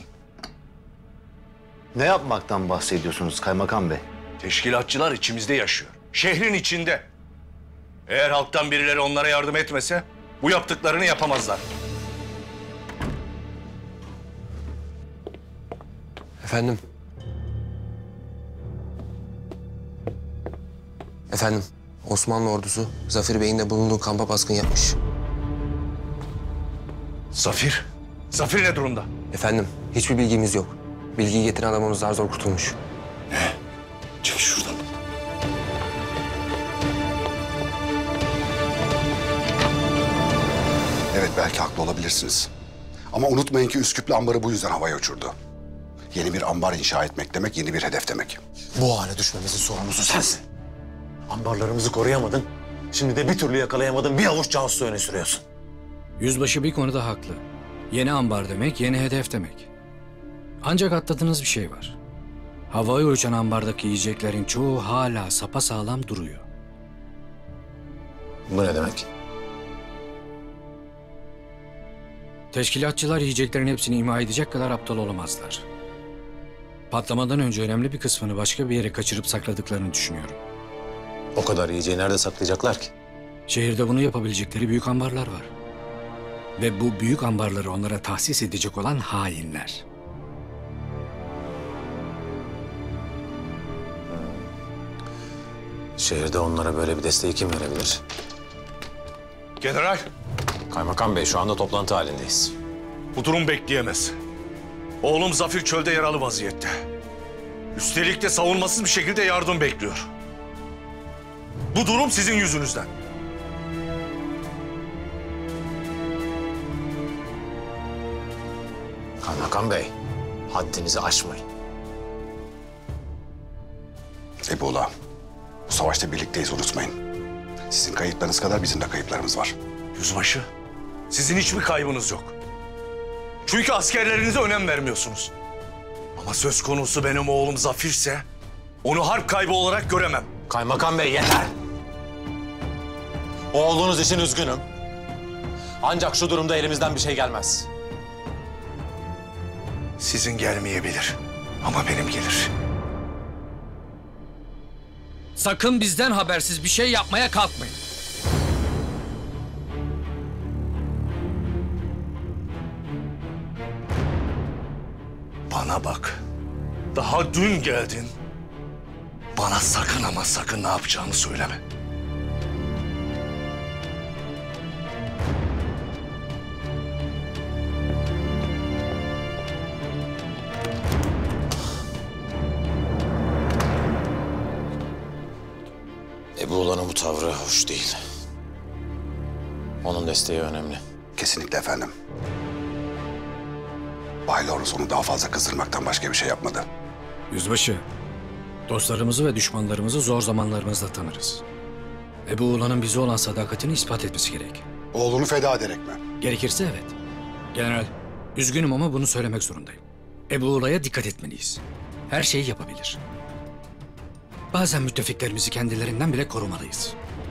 Ne yapmaktan bahsediyorsunuz kaymakam bey? Teşkilatçılar içimizde yaşıyor. Şehrin içinde. Eğer halktan birileri onlara yardım etmese bu yaptıklarını yapamazlar. Efendim? Efendim, Osmanlı ordusu Zafer Bey'in de bulunduğu kampa baskın yapmış. Zafir? Zafir ne durumda? Efendim, hiçbir bilgimiz yok. Bilgiyi getiren adamımız zar zor kurtulmuş. Ne? Çık şuradan. Evet, belki haklı olabilirsiniz. Ama unutmayın ki Üsküplü ambarı bu yüzden havaya uçurdu. Yeni bir ambar inşa etmek demek, yeni bir hedef demek. Bu hale düşmemizin sorumlusu sensin. Ambarlarımızı koruyamadın. Şimdi de bir türlü yakalayamadın. Bir avuç casusu öne sürüyorsun. Yüzbaşı bir konuda haklı. Yeni ambar demek, yeni hedef demek. Ancak atladığınız bir şey var. Havaya uçan ambardaki yiyeceklerin çoğu hala sapasağlam duruyor. Bu ne demek? Teşkilatçılar yiyeceklerin hepsini imha edecek kadar aptal olamazlar. Patlamadan önce önemli bir kısmını başka bir yere kaçırıp sakladıklarını düşünüyorum. O kadar yiyeceği nerede saklayacaklar ki? Şehirde bunu yapabilecekleri büyük ambarlar var. Ve bu büyük ambarları onlara tahsis edecek olan hainler. Şehirde onlara böyle bir desteği kim verebilir? General. Kaymakam Bey, şu anda toplantı halindeyiz. Bu durum bekleyemez. Oğlum Zafir çölde yaralı vaziyette. Üstelik de savunmasız bir şekilde yardım bekliyor. Bu durum sizin yüzünüzden. Kaymakam Bey, haddinizi aşmayın. Ebu'la, bu savaşta birlikteyiz unutmayın. Sizin kayıplarınız kadar bizim de kayıplarımız var. Yüzbaşı, sizin hiçbir kaybınız yok. Çünkü askerlerinize önem vermiyorsunuz. Ama söz konusu benim oğlum Zafir'se onu harp kaybı olarak göremem. Kaymakam Bey yeter. Oğlunuz için üzgünüm. Ancak şu durumda elimizden bir şey gelmez. Sizin gelmeyebilir ama benim gelir. Sakın bizden habersiz bir şey yapmaya kalkmayın. Bana bak. Daha dün geldin. Bana sakın ama sakın ne yapacağını söyleme. Ebu'lanın bu tavrı hoş değil. Onun desteği önemli. Kesinlikle efendim. Bay Lawrence onu daha fazla kızdırmaktan başka bir şey yapmadı. Yüzbaşı, dostlarımızı ve düşmanlarımızı zor zamanlarımızda tanırız. Ebu Ula'nın bize olan sadakatini ispat etmesi gerek. Oğlunu feda ederek mi? Gerekirse evet. General, üzgünüm ama bunu söylemek zorundayım. Ebu Ula'ya dikkat etmeliyiz. Her şeyi yapabilir. Bazen müttefiklerimizi kendilerinden bile korumalıyız.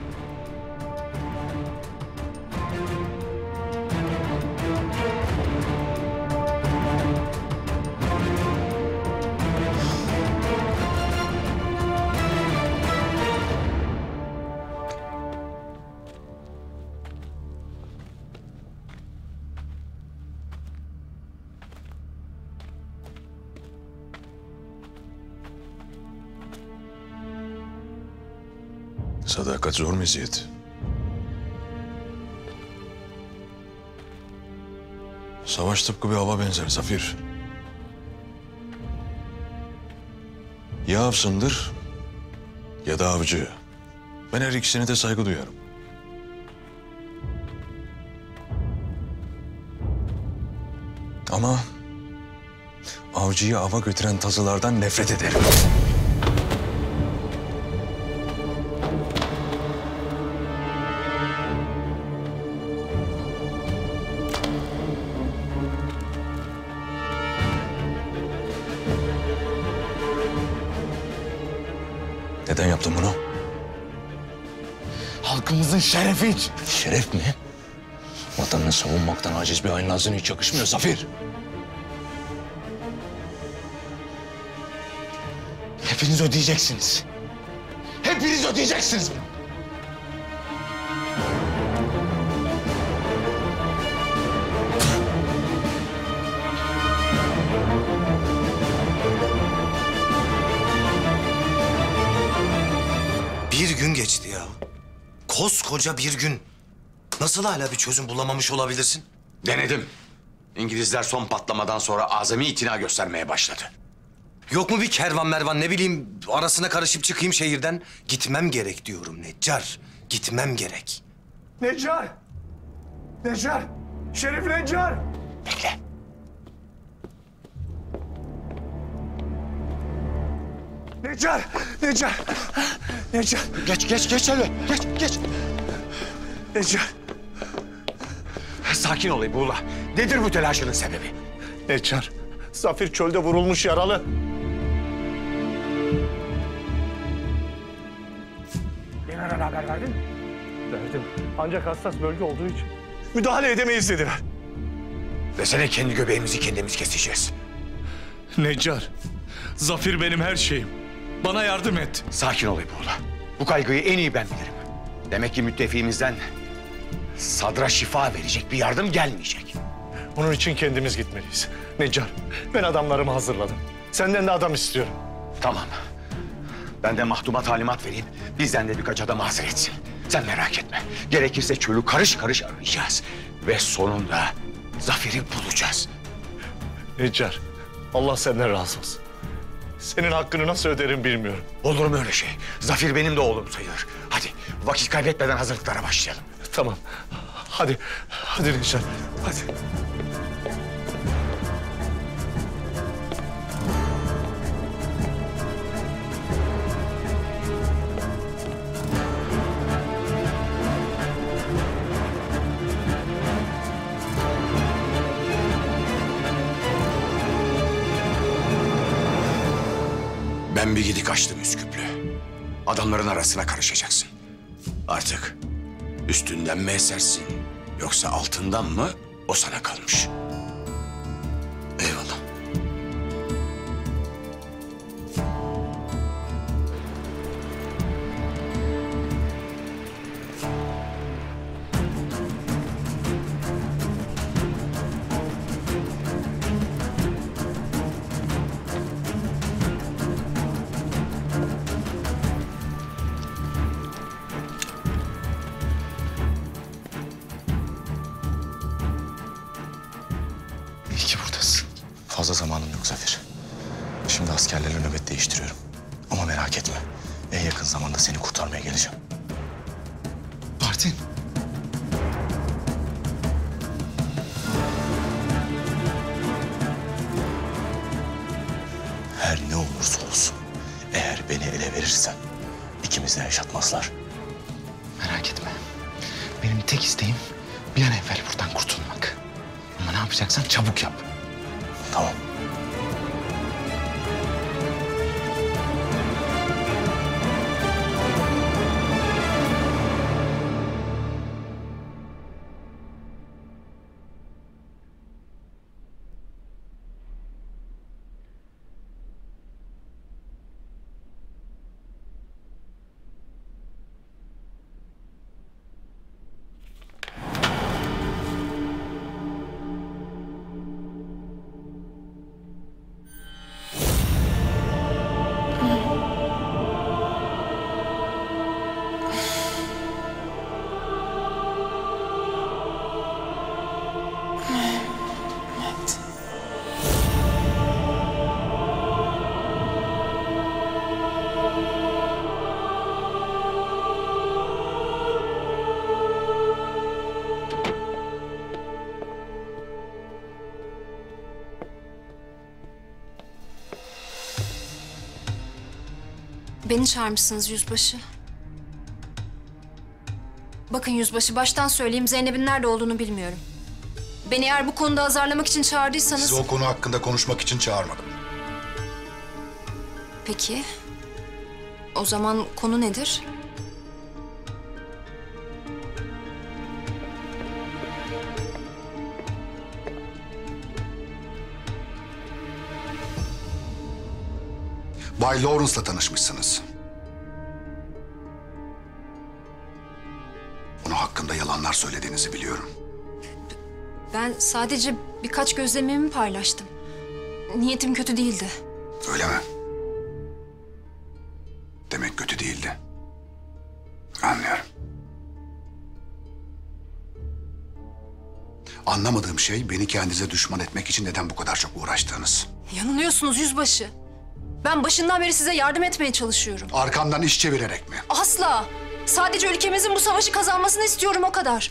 Sadakat zor meziyet. Savaş tıpkı bir hava benzer Zafir. Ya avsındır ya da avcı. Ben her ikisine de saygı duyarım. Ama avcıyı ava götüren tazılardan nefret ederim. Neden yaptın bunu? Halkımızın şerefi için. Şeref mi? Vatanını savunmaktan aciz bir hainazın hiç yakışmıyor Zafir. Hepiniz ödeyeceksiniz. Hepiniz ödeyeceksiniz. Bir gün geçti ya. Koskoca bir gün. Nasıl hala bir çözüm bulamamış olabilirsin? Denedim. İngilizler son patlamadan sonra azami itina göstermeye başladı. Yok mu bir kervan mervan ne bileyim arasına karışıp çıkayım şehirden? Gitmem gerek diyorum Neccar. Gitmem gerek. Neccar! Neccar! Şerif Neccar! Bekle. Neccar! Neccar! Neccar! Geç, geç, geç hele. Geç, geç. Neccar! Sakin ol Ebu'la. Nedir bu telaşının sebebi? Neccar, Zafir çölde vurulmuş yaralı. General'e haber verdin mi? Verdim. Ancak hassas bölge olduğu için müdahale edemeyiz dediler. Desene kendi göbeğimizi kendimiz keseceğiz. Neccar, Zafir benim her şeyim. Bana yardım et. Sakin ol Ebu'la. Bu kaygıyı en iyi ben bilirim. Demek ki müttefiğimizden sadra şifa verecek bir yardım gelmeyecek. Bunun için kendimiz gitmeliyiz. Neccar, ben adamlarımı hazırladım. Senden de adam istiyorum. Tamam. Ben de mahduma talimat vereyim. Bizden de birkaç adam hazır etsin. Sen merak etme. Gerekirse çölü karış karış arayacağız. Ve sonunda Zafir'i bulacağız. Neccar, Allah senden razı olsun. Senin hakkını nasıl öderim bilmiyorum. Olur mu öyle şey? Zafir benim de oğlum sayılır. Hadi vakit kaybetmeden hazırlıklara başlayalım. Tamam. Hadi, hadi Neccar, hadi. Ben bir gidik açtım Üsküplü. Adamların arasına karışacaksın. Artık üstünden mi esersin yoksa altından mı, o sana kalmış. Eyvallah. İyi ki buradasın. Fazla zamanım yok Zafer. Şimdi askerlerle nöbet değiştiriyorum. Ama merak etme. En yakın zamanda seni kurtarmaya geleceğim. Martin. Her ne olursa olsun, eğer beni ele verirsen ikimiz de yaşatmazlar. Merak etme. Benim tek isteğim bir an evvel buradan kurtulmak. Ama ne yapacaksan çabuk yap. Tamam. Beni çağırmışsınız yüzbaşı. Bakın yüzbaşı, baştan söyleyeyim, Zeynep'in nerede olduğunu bilmiyorum. Beni eğer bu konuda azarlamak için çağırdıysanız... Sizi o konu hakkında konuşmak için çağırmadım. Peki. O zaman konu nedir? Bay Lawrence'la tanışmışsınız. Onun hakkında yalanlar söylediğinizi biliyorum. Ben sadece birkaç gözlemimi paylaştım. Niyetim kötü değildi. Öyle mi? Demek kötü değildi. Anlıyorum. Anlamadığım şey beni kendinize düşman etmek için neden bu kadar çok uğraştığınız. Yanılıyorsunuz yüzbaşı. Ben başından beri size yardım etmeye çalışıyorum. Arkamdan iş çevirerek mi? Asla. Sadece ülkemizin bu savaşı kazanmasını istiyorum, o kadar.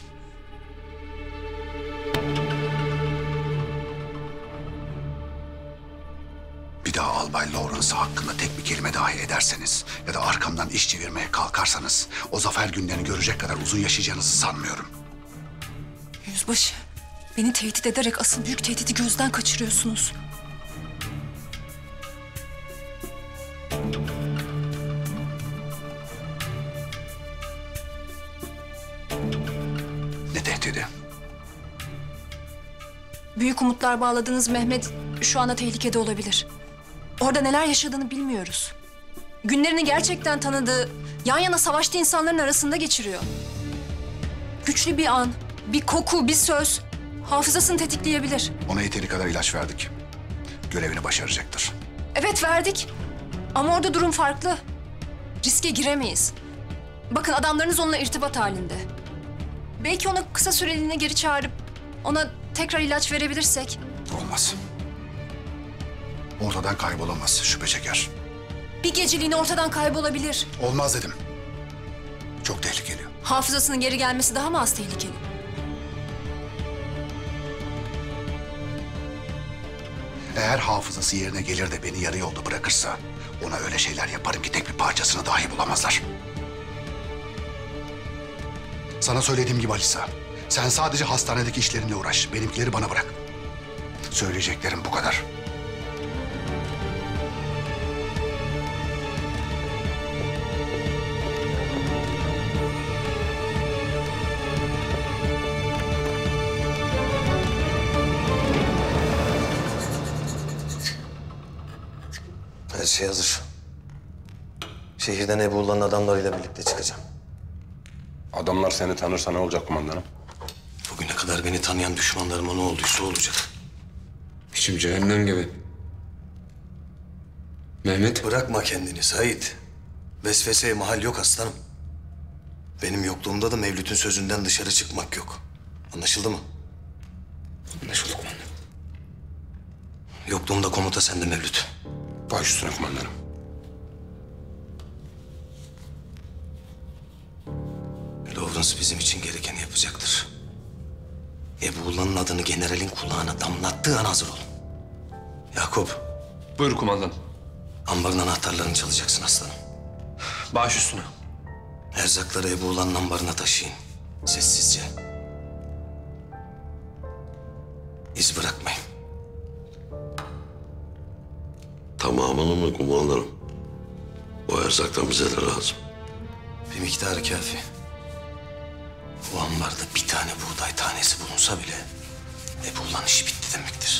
Bir daha Albay Lawrence hakkında tek bir kelime dahi ederseniz ya da arkamdan iş çevirmeye kalkarsanız o zafer günlerini görecek kadar uzun yaşayacağınızı sanmıyorum. Yüzbaşı, beni tehdit ederek asıl büyük tehdidi gözden kaçırıyorsunuz. Ne tehdidi? Büyük umutlar bağladığınız Mehmet şu anda tehlikede olabilir. Orada neler yaşadığını bilmiyoruz. Günlerini gerçekten tanıdığı, yan yana savaştığı insanların arasında geçiriyor. Güçlü bir an, bir koku, bir söz hafızasını tetikleyebilir. Ona yeteri kadar ilaç verdik. Görevini başaracaktır. Evet, verdik. Ama orada durum farklı. Riske giremeyiz. Bakın, adamlarınız onunla irtibat halinde. Belki onu kısa süreliğine geri çağırıp ona tekrar ilaç verebilirsek. Olmaz. Ortadan kaybolamaz, şüphe çeker. Bir geceliğine ortadan kaybolabilir. Olmaz dedim. Çok tehlikeli. Hafızasının geri gelmesi daha mı az tehlikeli? Eğer hafızası yerine gelir de beni yarı yolda bırakırsa ona öyle şeyler yaparım ki tek bir parçasını dahi bulamazlar. Sana söylediğim gibi Alisa, sen sadece hastanedeki işlerinle uğraş. Benimkileri bana bırak. Söyleyeceklerim bu kadar. Her şey hazır. Şehirden Ebu'ların adamlarıyla birlikte çıkacağım. Adamlar seni tanırsa ne olacak kumandanım? Bugüne kadar beni tanıyan düşmanlarıma ne olduysa olacak. İçim cehennem gibi. Mehmet. Bırakma kendini Sait. Vesveseye mahal yok aslanım. Benim yokluğumda da Mevlüt'ün sözünden dışarı çıkmak yok. Anlaşıldı mı? Anlaşıldı kumandanım. Yokluğumda komuta sende Mevlüt. Baş üstüne kumandanım. Lawrence bizim için gerekeni yapacaktır. Ebu'ların adını generalin kulağına damlattığı an hazır olun. Yakup. Buyur kumandan. Ambarın anahtarlarını çalacaksın aslanım. Baş üstüne. Erzakları Ebu'ların ambarına taşıyın. Sessizce. İz bırakmayın. Tamamını mı kumandanım? O erzaktan bize de lazım. Bir miktarı kafi. Bu ambarda bir tane buğday tanesi bulunsa bile Ebu'ların işi bitti demektir.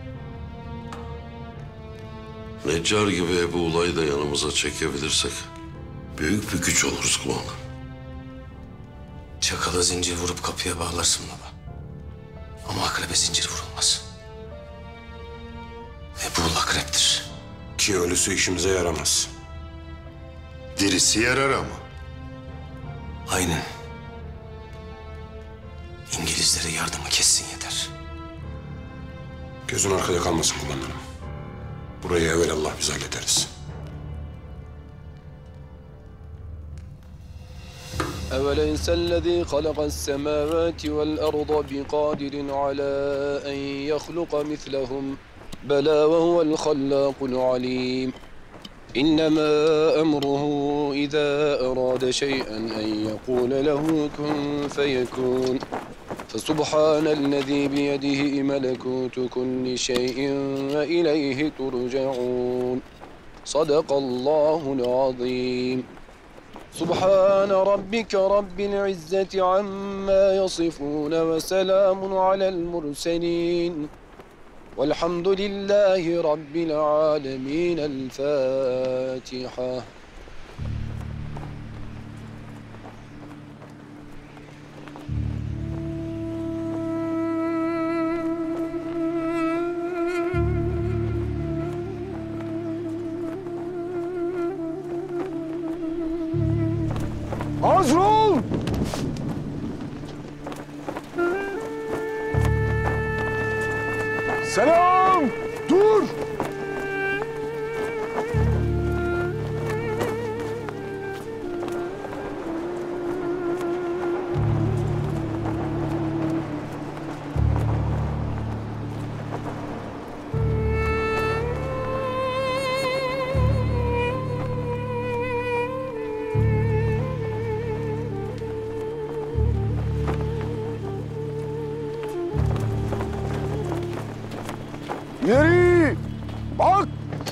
Neccar gibi Ebu Ulay'ı da yanımıza çekebilirsek büyük bir güç oluruz kumandan. Çakala zincir vurup kapıya bağlarsın baba. Ama akrebe zincir vurulmaz. Ebu akreptir. Ki ölüsü işimize yaramaz. Dirisi yarar ama. Aynen. İngilizlere yardımı kessin yeter. Gözün arkada kalmasın kumandanım. Burayı evvelallah biz hallederiz. أوليس الذي خلق السماوات والأرض بقادر على أن يخلق مثلهم بلى وهو الخلاق العليم إنما أمره إذا أراد شيئا أن يقول له كن فيكون فسبحان الذي بيده ملكوت كل شيء وإليه ترجعون صدق الله العظيم سبحان ربك رب العزة عما يصفون وسلام على المرسلين والحمد لله رب العالمين الفاتحة. Hazır ol! Selam! Dur! İleri! Bak!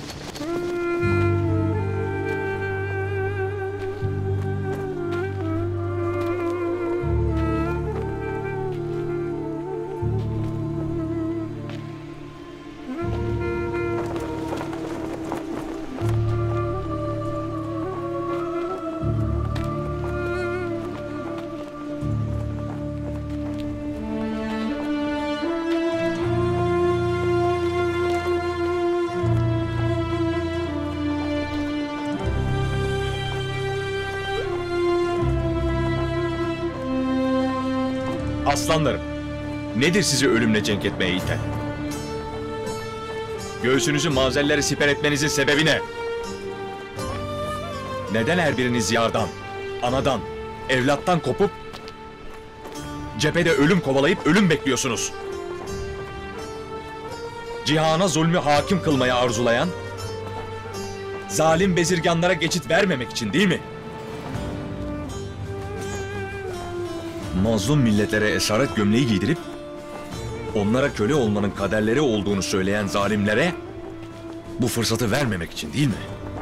Aslanlarım, nedir sizi ölümle cenk etmeye iten? Göğsünüzü mazerleri siper etmenizin sebebi ne? Neden her biriniz yardan, anadan, evlattan kopup cephede ölüm kovalayıp ölüm bekliyorsunuz? Cihana zulmü hakim kılmaya arzulayan, zalim bezirganlara geçit vermemek için değil mi? Mazlum milletlere esaret gömleği giydirip, onlara köle olmanın kaderleri olduğunu söyleyen zalimlere bu fırsatı vermemek için değil mi?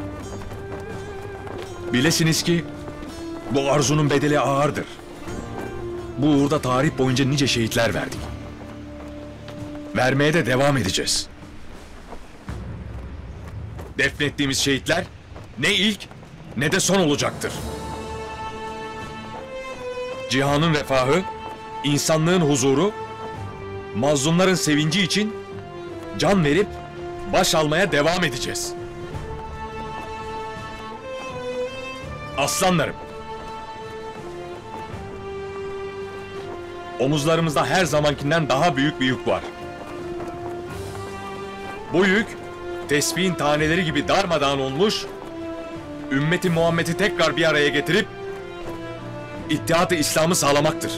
Bilesiniz ki bu arzunun bedeli ağırdır. Bu uğurda tarih boyunca nice şehitler verdik. Vermeye de devam edeceğiz. defnettiğimiz şehitler ne ilk ne de son olacaktır. Cihanın refahı, insanlığın huzuru, mazlumların sevinci için can verip baş almaya devam edeceğiz. Aslanlarım, omuzlarımızda her zamankinden daha büyük bir yük var. Bu yük, tesbihin taneleri gibi darmadağın olmuş, ümmeti Muhammed'i tekrar bir araya getirip İttihat-ı İslam'ı sağlamaktır.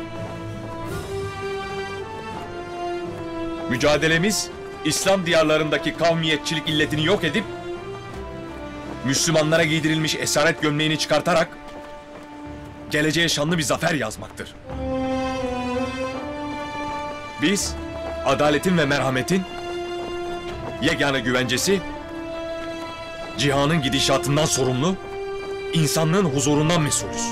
Mücadelemiz, İslam diyarlarındaki kavmiyetçilik illetini yok edip, Müslümanlara giydirilmiş esaret gömleğini çıkartarak, geleceğe şanlı bir zafer yazmaktır. Biz, adaletin ve merhametin yegane güvencesi, cihanın gidişatından sorumlu, insanlığın huzurundan mesulüz.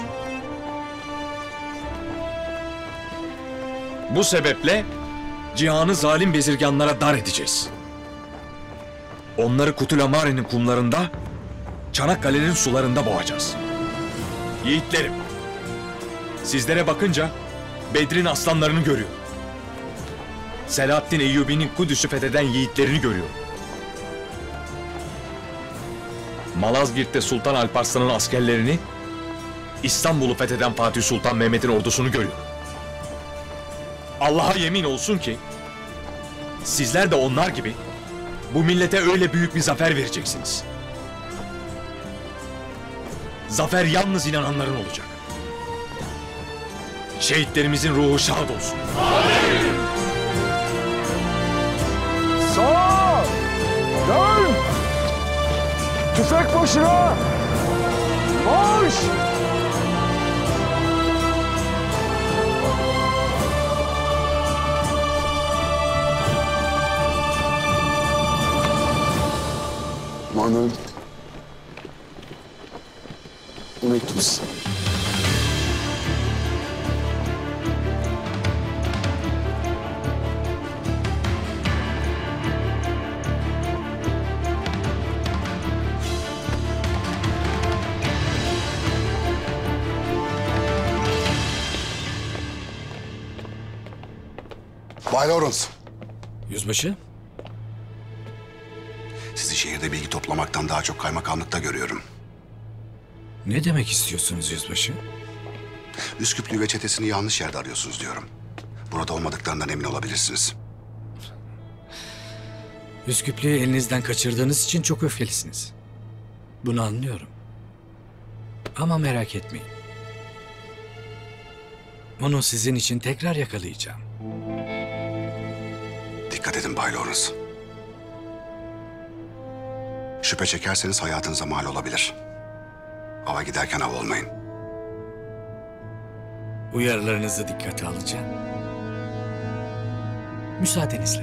Bu sebeple cihanı zalim bezirganlara dar edeceğiz. Onları Kutulamare'nin kumlarında, Çanakkale'nin sularında boğacağız. Yiğitlerim, sizlere bakınca Bedir'in aslanlarını görüyorum. Selahaddin Eyyubi'nin Kudüs'ü fetheden yiğitlerini görüyorum. Malazgirt'te Sultan Alparslan'ın askerlerini, İstanbul'u fetheden Fatih Sultan Mehmet'in ordusunu görüyorum. Allah'a yemin olsun ki sizler de onlar gibi bu millete öyle büyük bir zafer vereceksiniz. Zafer yalnız inananların olacak. Şehitlerimizin ruhu şad olsun. Amin. Sağ! Dön! Tüfek başına! Marş! Kumandanım. Bu mektubu size. Bay Lawrence. Yüzbaşı. Sizi şehirde bilgi toplamaktan daha çok kaymakamlıkta görüyorum. Ne demek istiyorsunuz yüzbaşı? Üsküplü ve çetesini yanlış yerde arıyorsunuz diyorum. Burada olmadıklarından emin olabilirsiniz. Üsküplü'yü elinizden kaçırdığınız için çok öfkelisiniz. Bunu anlıyorum. Ama merak etmeyin. Onu sizin için tekrar yakalayacağım. Dikkat edin Bay Lawrence. Şüphe çekerseniz hayatınıza mal olabilir. Ava giderken av olmayın. Uyarılarınızı dikkate alacağım. Müsaadenizle.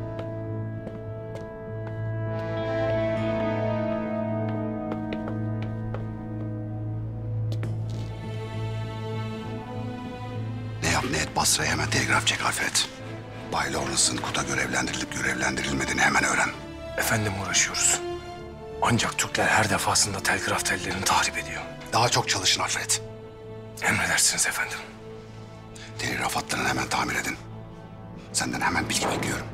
Ne yap ne et Basra'ya hemen telgraf çek Alfred. Bay Lawrence'ın Kut'a görevlendirilip görevlendirilmediğini hemen öğren. Efendim uğraşıyoruz. Ancak Türkler her defasında telgraf tellerini tahrip ediyor. Daha çok çalışın Alfred. Emredersiniz efendim. Telgraf hatlarını hemen tamir edin. Senden hemen bilgi bekliyorum.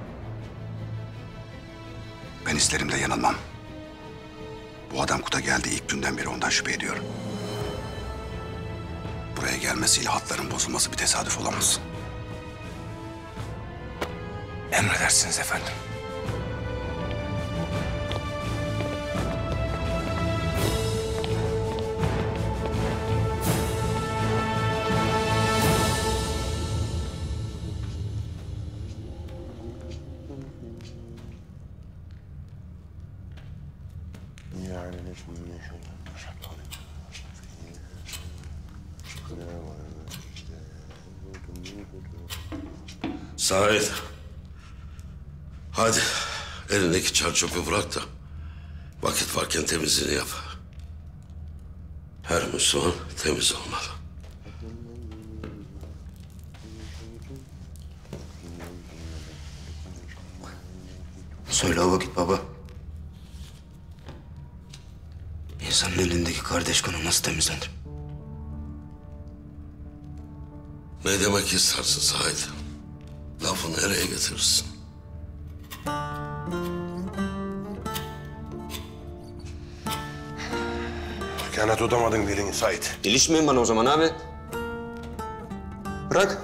Ben isterim de yanılmam. Bu adam Kut'a geldiği ilk günden beri ondan şüphe ediyorum. Buraya gelmesiyle hatların bozulması bir tesadüf olamaz. Emredersiniz efendim. Said. Hadi elindeki çar çöpü bırak da vakit varken temizliğini yap. Her Müslüman temiz olmalı. Söyle o vakit baba. Hasan'ın elindeki kardeş kanı nasıl temizlenir? Ne demek istersin Sait? Lafı nereye getirirsin? Gene tutamadın dilini Sait. İlişmeyin bana o zaman abi. Bırak.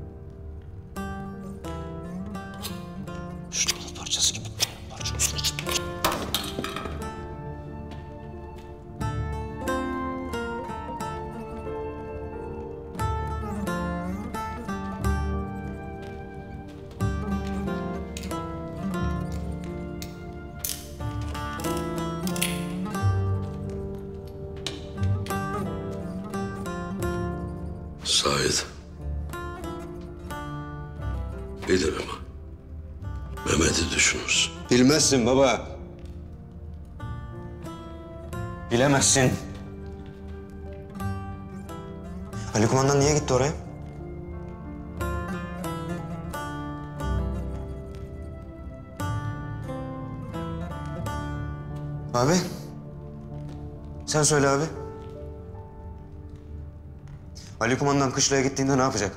Şunun parçası gibi parça üstüne çıktı. Sait. Bilirim. Mehmet'i düşünürsün. Bilmezsin baba. Bilemezsin. Ali Kumandan niye gitti oraya? Abi. Sen söyle abi. Ali Kumandan kışlaya gittiğinde ne yapacak?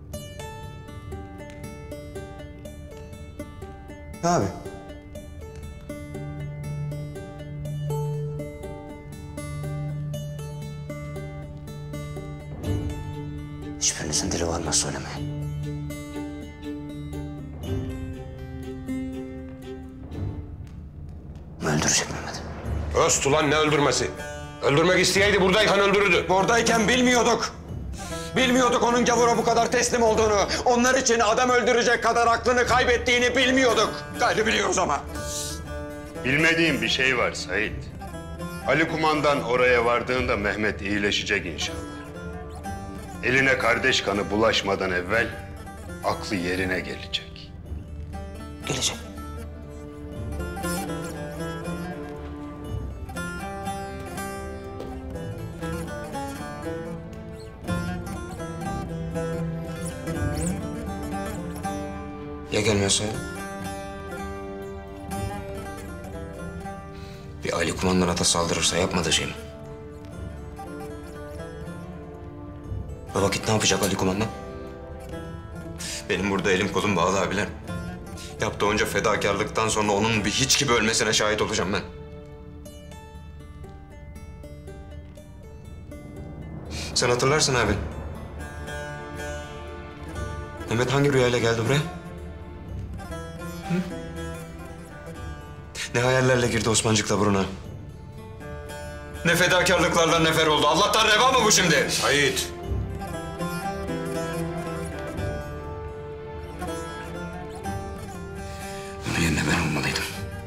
Ne abi? Hiçbirinizin dili varmaz söylemeye. Mi öldürecek Mehmet? Öst ulan ne öldürmesi? Öldürmek isteyeydi buradayken öldürürdü. Oradayken bilmiyorduk. Bilmiyorduk onun gavura bu kadar teslim olduğunu. Onlar için adam öldürecek kadar aklını kaybettiğini bilmiyorduk. Gayrı biliyoruz ama. Bilmediğim bir şey var Sait. Ali Kumandan oraya vardığında Mehmet iyileşecek inşallah. Eline kardeş kanı bulaşmadan evvel aklı yerine gelecek. Gelecek. Ya gelmiyorsa? Bir Ali Kumandan'a da saldırırsa yapmadığı şey mi? O vakit ne yapacak Ali Kumandan? Benim burada elim kolum bağlı abiler. Yaptığı onca fedakarlıktan sonra onun bir hiç gibi ölmesine şahit olacağım ben. Sen hatırlarsın abi. Mehmet hangi rüyayla geldi buraya? Hı? Ne hayallerle girdi Osmancık'la buruna? Ne fedakarlıklarla nefer oldu. Allah'tan reva mı bu şimdi? Sait. Onun yerine ben olmalıydım.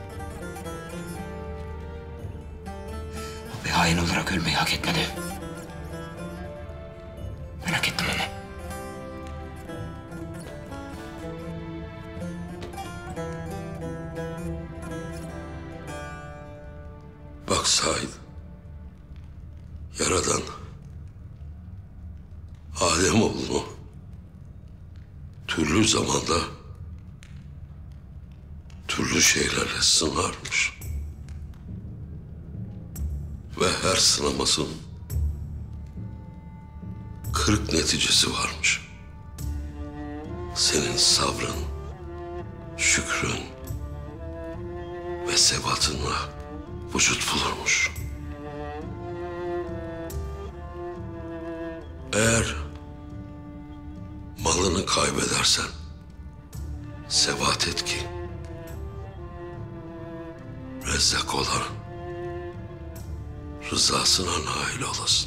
O bir hain olarak ölmeyi hak etmedi. Ben hak ettim onu. Bak Sait. Yaradan Ademoğlunu türlü zamanda türlü şeylerle sınarmış. Ve her sınamasının kırık neticesi varmış. Senin sabrın, şükrün ve sebatınla vücut bulurmuş. Eğer malını kaybedersen sebat et ki Rezzak olan rızasına nail olasın.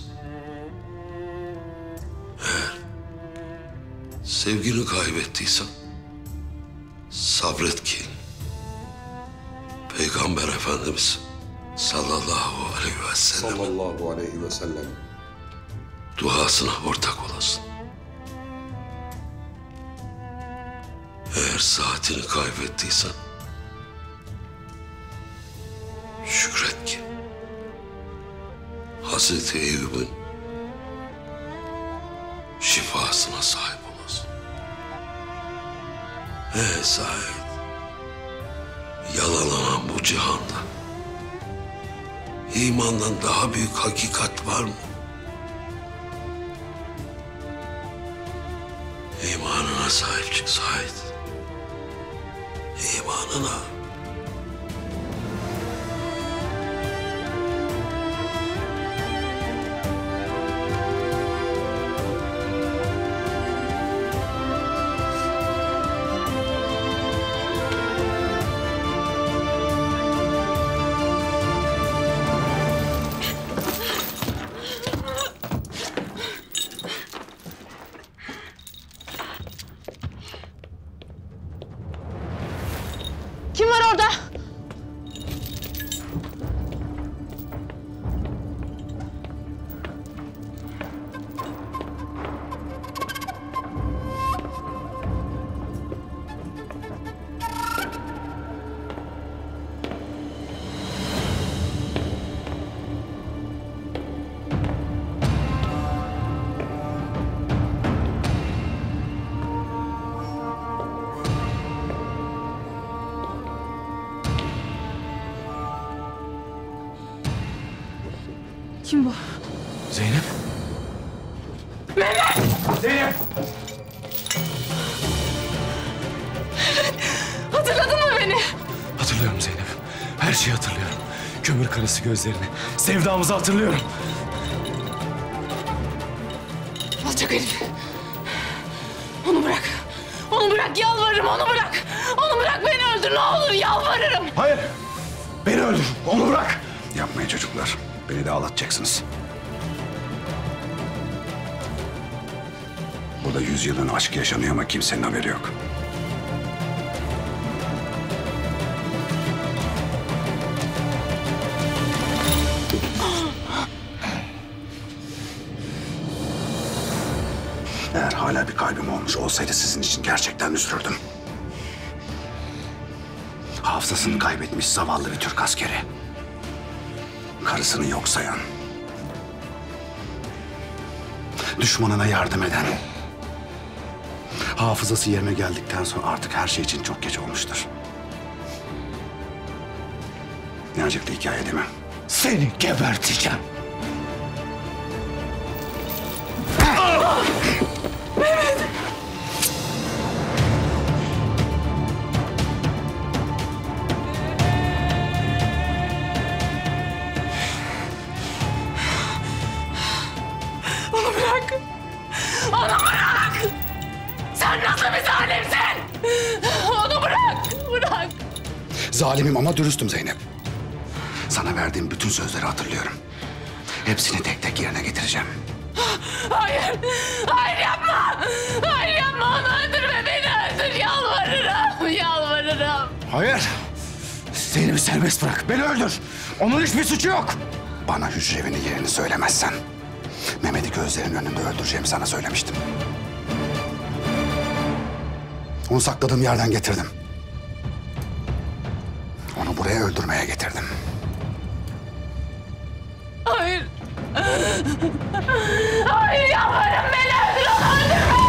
Eğer sevgini kaybettiysen sabret ki Peygamber Efendimiz sallallahu aleyhi ve sellem sallallahu aleyhi ve sellem duasına ortak olasın. Eğer saatini kaybettiysen şükret ki Hazreti Eyyub'un şifasına sahip olasın. Ey Sait, yalalanan bu cihanda İmandan daha büyük hakikat var mı? İmanına sahip çık Sait. İmanına. Kim var orada? Kim bu? Zeynep. Mehmet! Zeynep! Hatırladın mı beni? Hatırlıyorum Zeynep. Her şeyi hatırlıyorum. Kömür karası gözlerini. Sevdamızı hatırlıyorum. Alçak herif. Onu bırak. Onu bırak, yalvarırım, onu bırak. Onu bırak, beni öldür, ne olur, yalvarırım. Hayır. Beni öldür. Onu bırak. Yapmayın çocuklar. Beni de ağlatacaksınız. Burada yüzyılın aşkı yaşanıyor ama kimsenin haberi yok. Eğer hala bir kalbim olmuş olsaydı sizin için gerçekten üzülürdüm. Hafızasını kaybetmiş zavallı bir Türk askeri. Karısını yok sayan. Düşmanına yardım eden. Hafızası yerine geldikten sonra artık her şey için çok geç olmuştur. Ne acıklı hikaye değil mi? Seni geberteceğim. Mehmet! Onu bırak! Onu bırak! Sen nasıl bir zalimsin? Onu bırak! Bırak! Zalimim ama dürüstüm Zeynep. Sana verdiğim bütün sözleri hatırlıyorum. Hepsini tek tek yerine getireceğim. Hayır! Hayır yapma! Hayır yapma! Onu öldürme! Beni öldür! Yalvarırım! Yalvarırım! Hayır. Zeynep'i serbest bırak. Beni öldür. Onun hiçbir suçu yok. Bana hücre evinin yerini söylemezsen Mehmet'i gözlerinin önünde öldüreceğimi sana söylemiştim. Onu sakladığım yerden getirdim. Onu buraya öldürmeye getirdim. Hayır! Hayır yalvarırım! Beni öldür! Onu öldürme!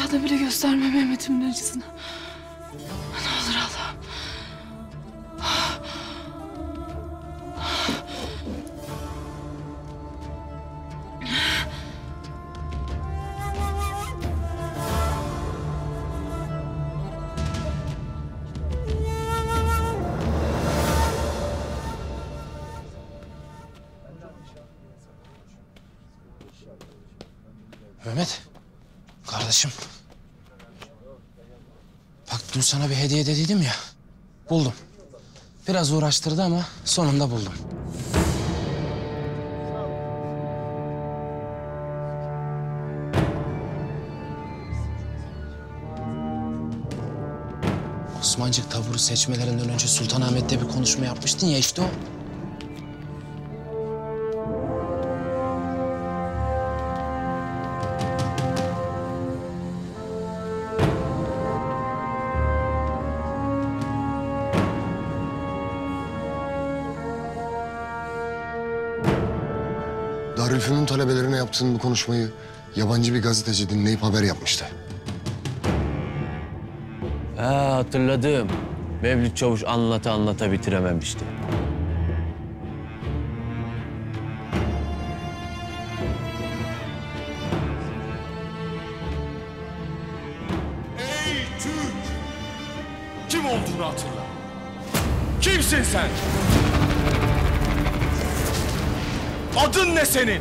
rüyada bile gösterme Mehmet'imin acısını. Ne olur Allah'ım. Mehmet, kardeşim. Bak dün sana bir hediye dediydim ya, buldum. Biraz uğraştırdı ama sonunda buldum. Osmancık taburu seçmelerinden önce Sultanahmet'te bir konuşma yapmıştın ya, işte o. Darülfünun talebelerine yaptığın bu konuşmayı yabancı bir gazeteci dinleyip haber yapmıştı. Ha, hatırladım. Mevlüt Çavuş anlata anlata bitirememişti. Ey Türk! Kim olduğunu hatırla. Kimsin sen? Adın ne senin?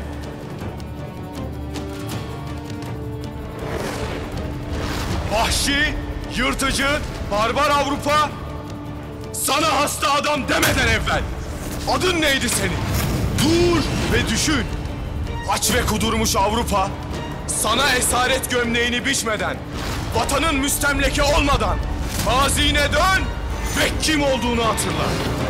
Vahşi, yırtıcı, barbar Avrupa, sana hasta adam demeden evvel adın neydi senin? Dur ve düşün. Aç ve kudurmuş Avrupa, sana esaret gömleğini biçmeden, vatanın müstemleke olmadan mazine dön ve kim olduğunu hatırla.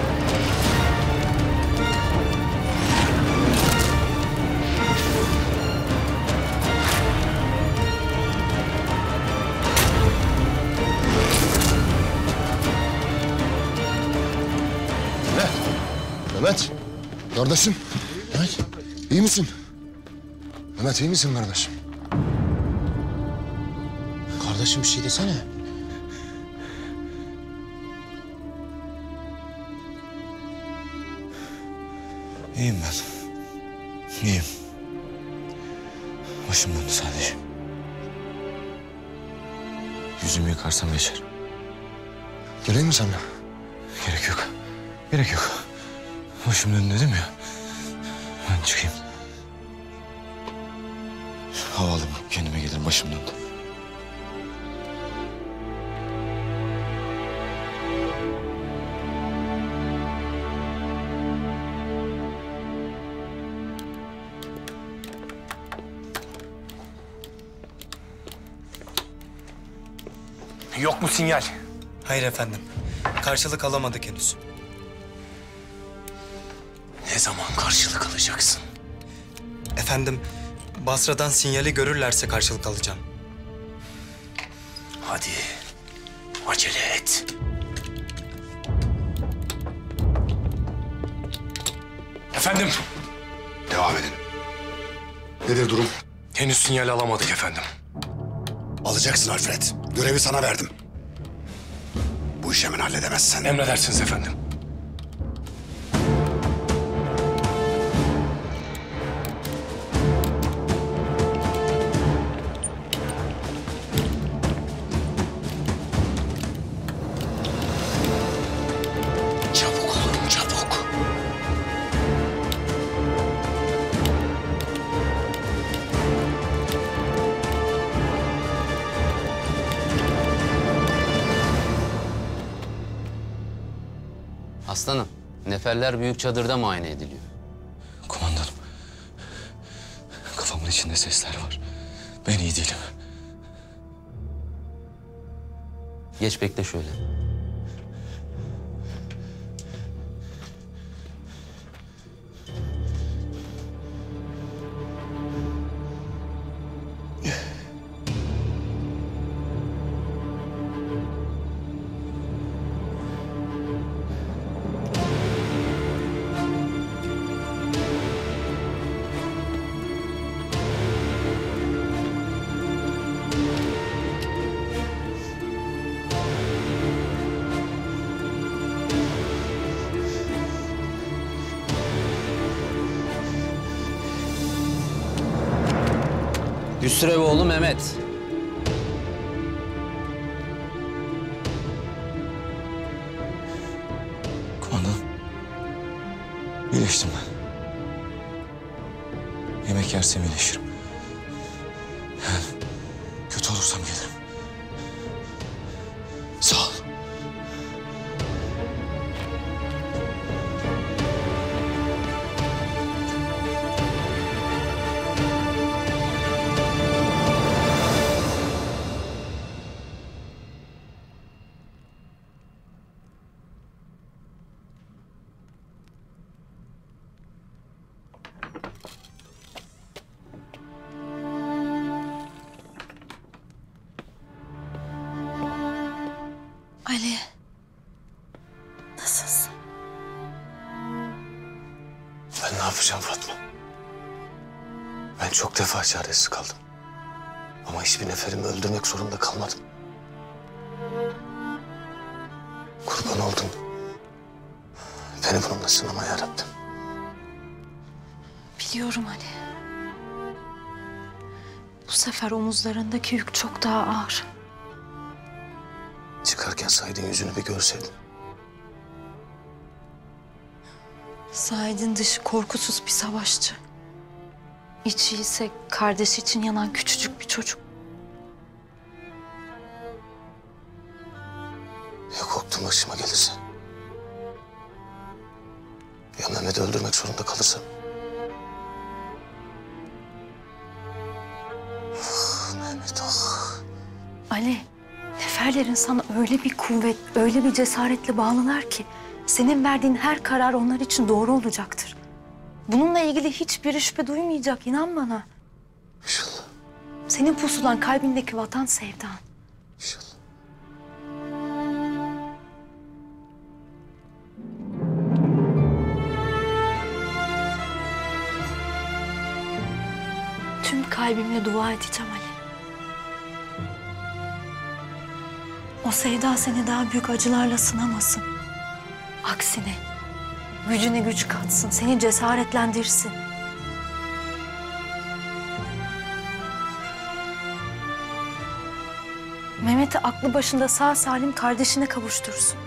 Mehmet, kardeşim. Mehmet, iyi misin? Mehmet, iyi misin kardeşim? Kardeşim bir şey desene. İyiyim ben. İyiyim. Başım döndü sadece. Yüzümü yıkarsam geçer. Geleyim mi sana? Gerek yok. Gerek yok. Başım döndü dedim ya. Ben çıkayım. Hava alayım, kendime gelirim. Başım döndü. Yok mu sinyal? Hayır efendim. Karşılık alamadık henüz. Ne zaman karşılık alacaksın? Efendim, Basra'dan sinyali görürlerse karşılık alacağım. Hadi, acele et. Efendim? Devam edin. Nedir durum? Henüz sinyal alamadık efendim. Alacaksın Alfred. Görevi sana verdim. Bu işi hemen halledemezsen... Emredersiniz efendim. Çabuk olun, çabuk. Aslanım, neferler büyük çadırda muayene ediliyor. Kumandanım, kafamın içinde sesler var. Ben iyi değilim. Geç bekle şöyle. Hüsrevoğlu Mehmet. Kumandanım. İyileştim ben. Yemek yersem iyileşirim. Yani kötü olursam gelirim. Sağ ol. Ali. Nasılsın? Ben ne yapacağım Fatma? Ben çok defa çaresiz kaldım. Ama hiçbir neferimi öldürmek zorunda kalmadım. Kurban oldum. Beni bununla sınama yarabbim. Biliyorum Ali. Bu sefer omuzlarındaki yük çok daha ağır. Çıkarken Said'in yüzünü bir görseydin. Said'in dışı korkusuz bir savaşçı. İçi ise kardeşi için yanan küçücük bir çocuk. Ya korktuğum başıma gelirse? Ya Mehmet'i öldürmek zorunda kalırsam? Ah, Mehmet ah. Ali, neferlerin sana öyle bir kuvvet, öyle bir cesaretle bağlılar ki senin verdiğin her karar onlar için doğru olacaktır. Bununla ilgili hiçbir şüphe duymayacak, inan bana. İnşallah. Senin pusulan kalbindeki vatan sevdan. İnşallah. Tüm kalbimle dua edeceğim Ali. O sevda seni daha büyük acılarla sınamasın. Aksine gücüne güç katsın, seni cesaretlendirsin. Mehmet'i aklı başında sağ salim kardeşine kavuştursun.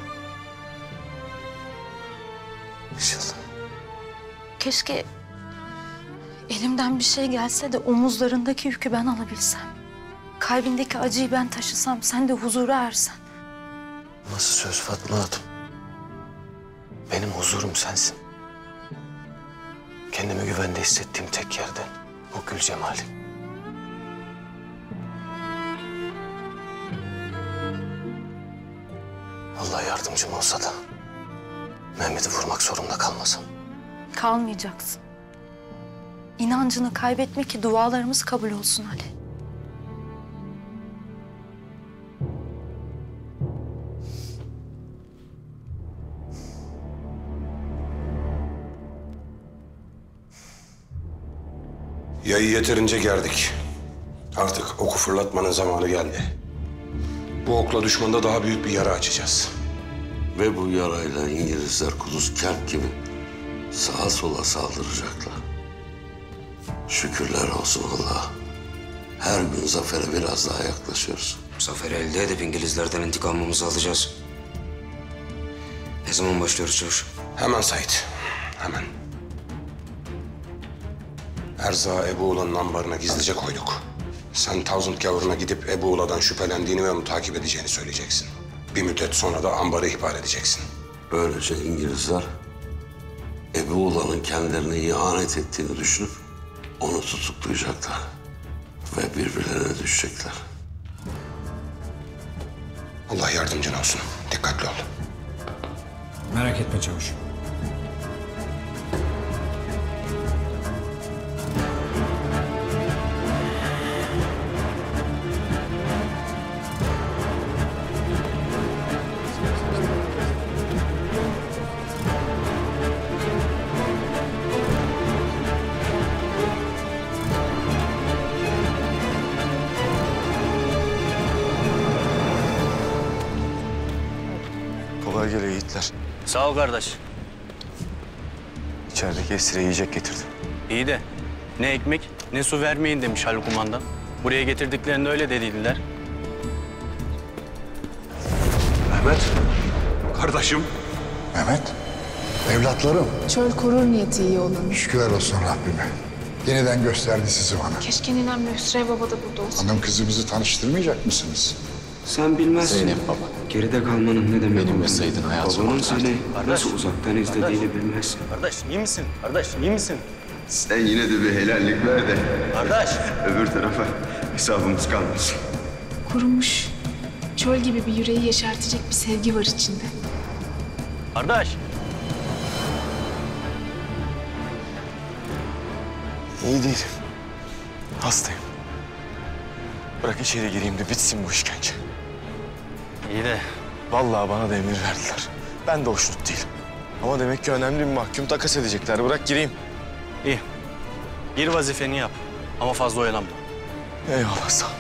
İnşallah. Keşke elimden bir şey gelse de omuzlarındaki yükü ben alabilsem. Kalbindeki acıyı ben taşısam, sen de huzura ersen. Nasıl söz Fatma Hatun? Benim huzurum sensin. Kendimi güvende hissettiğim tek yerde o gül cemali. Allah yardımcım olsa da Mehmet'i vurmak zorunda kalmasam. Kalmayacaksın. İnancını kaybetme ki dualarımız kabul olsun Ali. Yayı yeterince gerdik. Artık oku fırlatmanın zamanı geldi. Bu okla düşmanda daha büyük bir yara açacağız. Ve bu yarayla İngilizler Kudüs Kent gibi sağa sola saldıracaklar. Şükürler olsun Allah'a. Her gün zafere biraz daha yaklaşıyoruz. Zaferi elde edip İngilizlerden intikamımızı alacağız. Ne zaman başlıyoruz çavuş? Hemen Sait, hemen. Erzağı Ebu'la'nın ambarına gizlice koyduk. Sen Thousand gavuruna gidip Ebu'la'dan şüphelendiğini ve onu takip edeceğini söyleyeceksin. Bir müddet sonra da ambarı ihbar edeceksin. Böylece İngilizler Ebu'la'nın kendilerine ihanet ettiğini düşünüp onu tutuklayacaklar. Ve birbirlerine düşecekler. Allah yardımcın olsun. Dikkatli ol. Merak etme çavuş. Kolay gele yiğitler. Sağ ol kardeş. İçerideki esire yiyecek getirdim. İyi de ne ekmek ne su vermeyin demiş Haluk Kumandan. Buraya getirdiklerinde öyle dediydiler. Mehmet, kardeşim. Mehmet, evlatlarım. Çöl korur niyeti iyi olanı. Şükürler olsun Rabbime. Yeniden gösterdi sizi bana. Keşke ninem ve Hüsrev Baba da burada olsa. Hanım kızımızı tanıştırmayacak mısınız? Sen bilmezsin. Zeynep baba. Geride kalmanın ne demek Benim ve olduğunu. Said'in hayatı Babanın var seni zaten. nasıl uzaktan izlediğini bilmezsin. Kardeş iyi misin? Kardeş iyi misin? Sen yine de bir helallik ver de. Kardeş. Öbür tarafa hesabımız kalmasın. Kurumuş, çöl gibi bir yüreği yeşertecek bir sevgi var içinde. Kardeş. İyi değilim. Hastayım. Bırak içeri gireyim de bitsin bu işkence. İyi de. Vallahi bana da emir verdiler. Ben de hoşnut değilim. Ama demek ki önemli bir mahkum takas edecekler. Bırak gireyim. İyi. Gir vazifeni yap. Ama fazla oyalanma. Eyvallah sağ ol.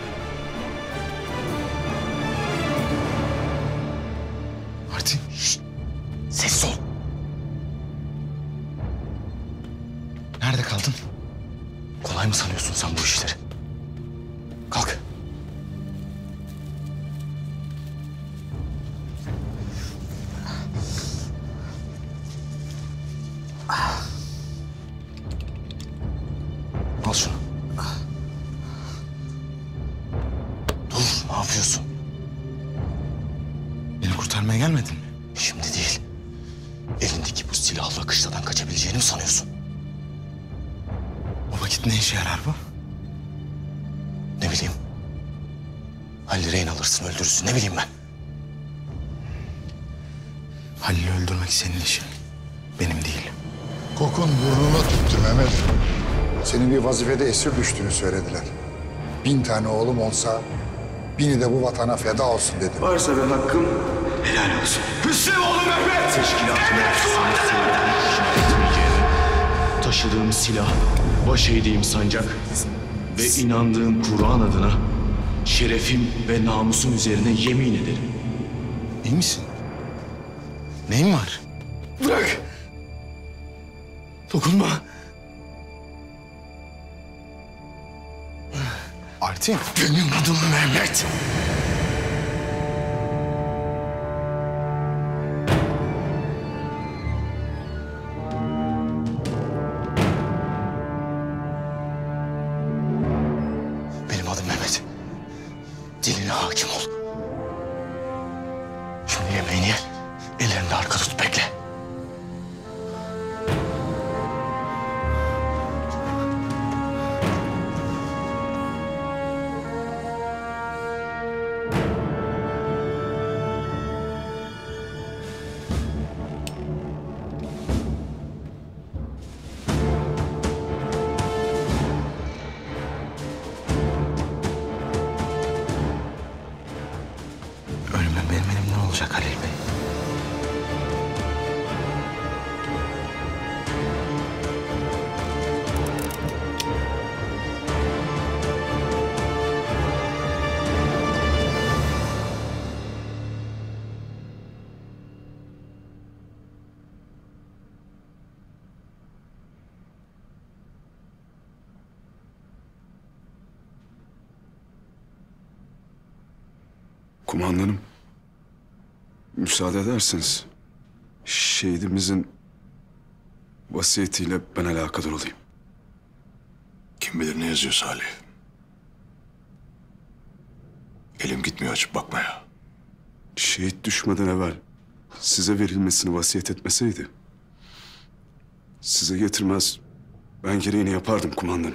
Martin. Şşt. Sessiz ol. Nerede kaldın? Kolay mı sanıyorsun sen bu işleri? Kalk. Al şunu. Dur, ne yapıyorsun? Beni kurtarmaya gelmedin mi? Şimdi değil. Elindeki bu silahla kışladan kaçabileceğini mi sanıyorsun? O vakit ne işe yarar bu? Ne bileyim. Halil'i rehin alırsın, öldürürsün. Ne bileyim ben. Halil'i öldürmek senin işin. Benim değil. Kokun burnuna tuttu Mehmet. Senin bir vazifede esir düştüğünü söylediler. Bin tane oğlum olsa bini de bu vatana feda olsun dedi. Varsa bir hakkım helal olsun. Hüsrev oğlu Mehmet! Teşkilatına sana sevdiğim işaret etmeyeceğim. Taşıdığım silah, baş eğdiğim sancak ve inandığım Kur'an adına şerefim ve namusum üzerine yemin ederim. İyi misin? Neyin var? Bırak! Dokunma! Artin, benim adım Mehmet. Benim adım Mehmet. Diline hakim ol. Şimdi yemeğini ye. Ellerini arka tut, bekle. Ölümüm benim elimden olacak Halil Bey. Kumandanım, müsaade ederseniz şehidimizin vasiyetiyle ben alakadar olayım. Kim bilir ne yazıyor Salih? Elim gitmiyor açıp bakmaya. Şehit düşmeden evvel size verilmesini vasiyet etmeseydi size getirmez, ben gereğini yapardım kumandanım.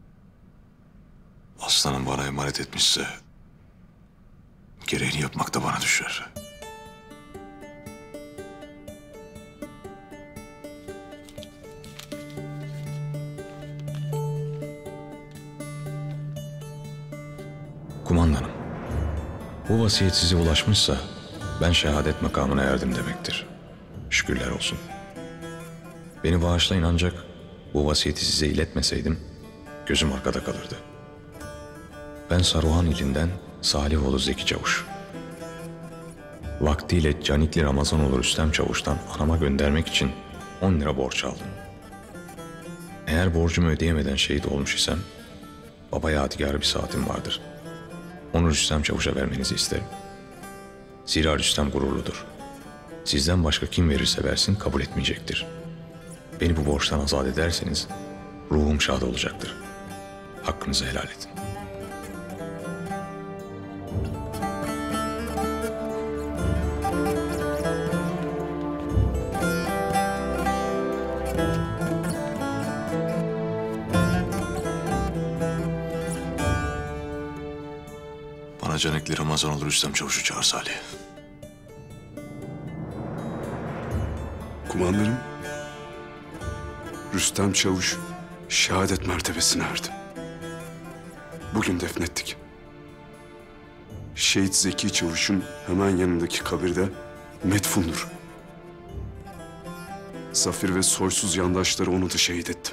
Aslanım bana emanet etmişse gereğini yapmak da bana düşer. Kumandanım, bu vasiyet size ulaşmışsa ben şehadet makamına erdim demektir. Şükürler olsun. Beni bağışlayın ancak bu vasiyeti size iletmeseydim gözüm arkada kalırdı. Ben Saruhan ilinden Salihoğlu Zeki Çavuş. Vaktiyle Canikli Ramazanoğlu Rüstem Çavuş'tan anama göndermek için on lira borç aldım. Eğer borcumu ödeyemeden şehit olmuş isem baba yadigarı bir saatim vardır. Onu Rüstem Çavuş'a vermenizi isterim. Zira Rüstem gururludur. Sizden başka kim verirse versin kabul etmeyecektir. Beni bu borçtan azat ederseniz ruhum şad olacaktır. Hakkınızı helal edin. Bana Canekli Ramazanoğlu Rüstem Çavuş'u çağır Salih. Kumandanım, Rüstem Çavuş şehadet mertebesine erdi. Bugün defnettik. Şehit Zeki Çavuş'un hemen yanındaki kabirde metfundur. Zafir ve soysuz yandaşları onu da şehit etti.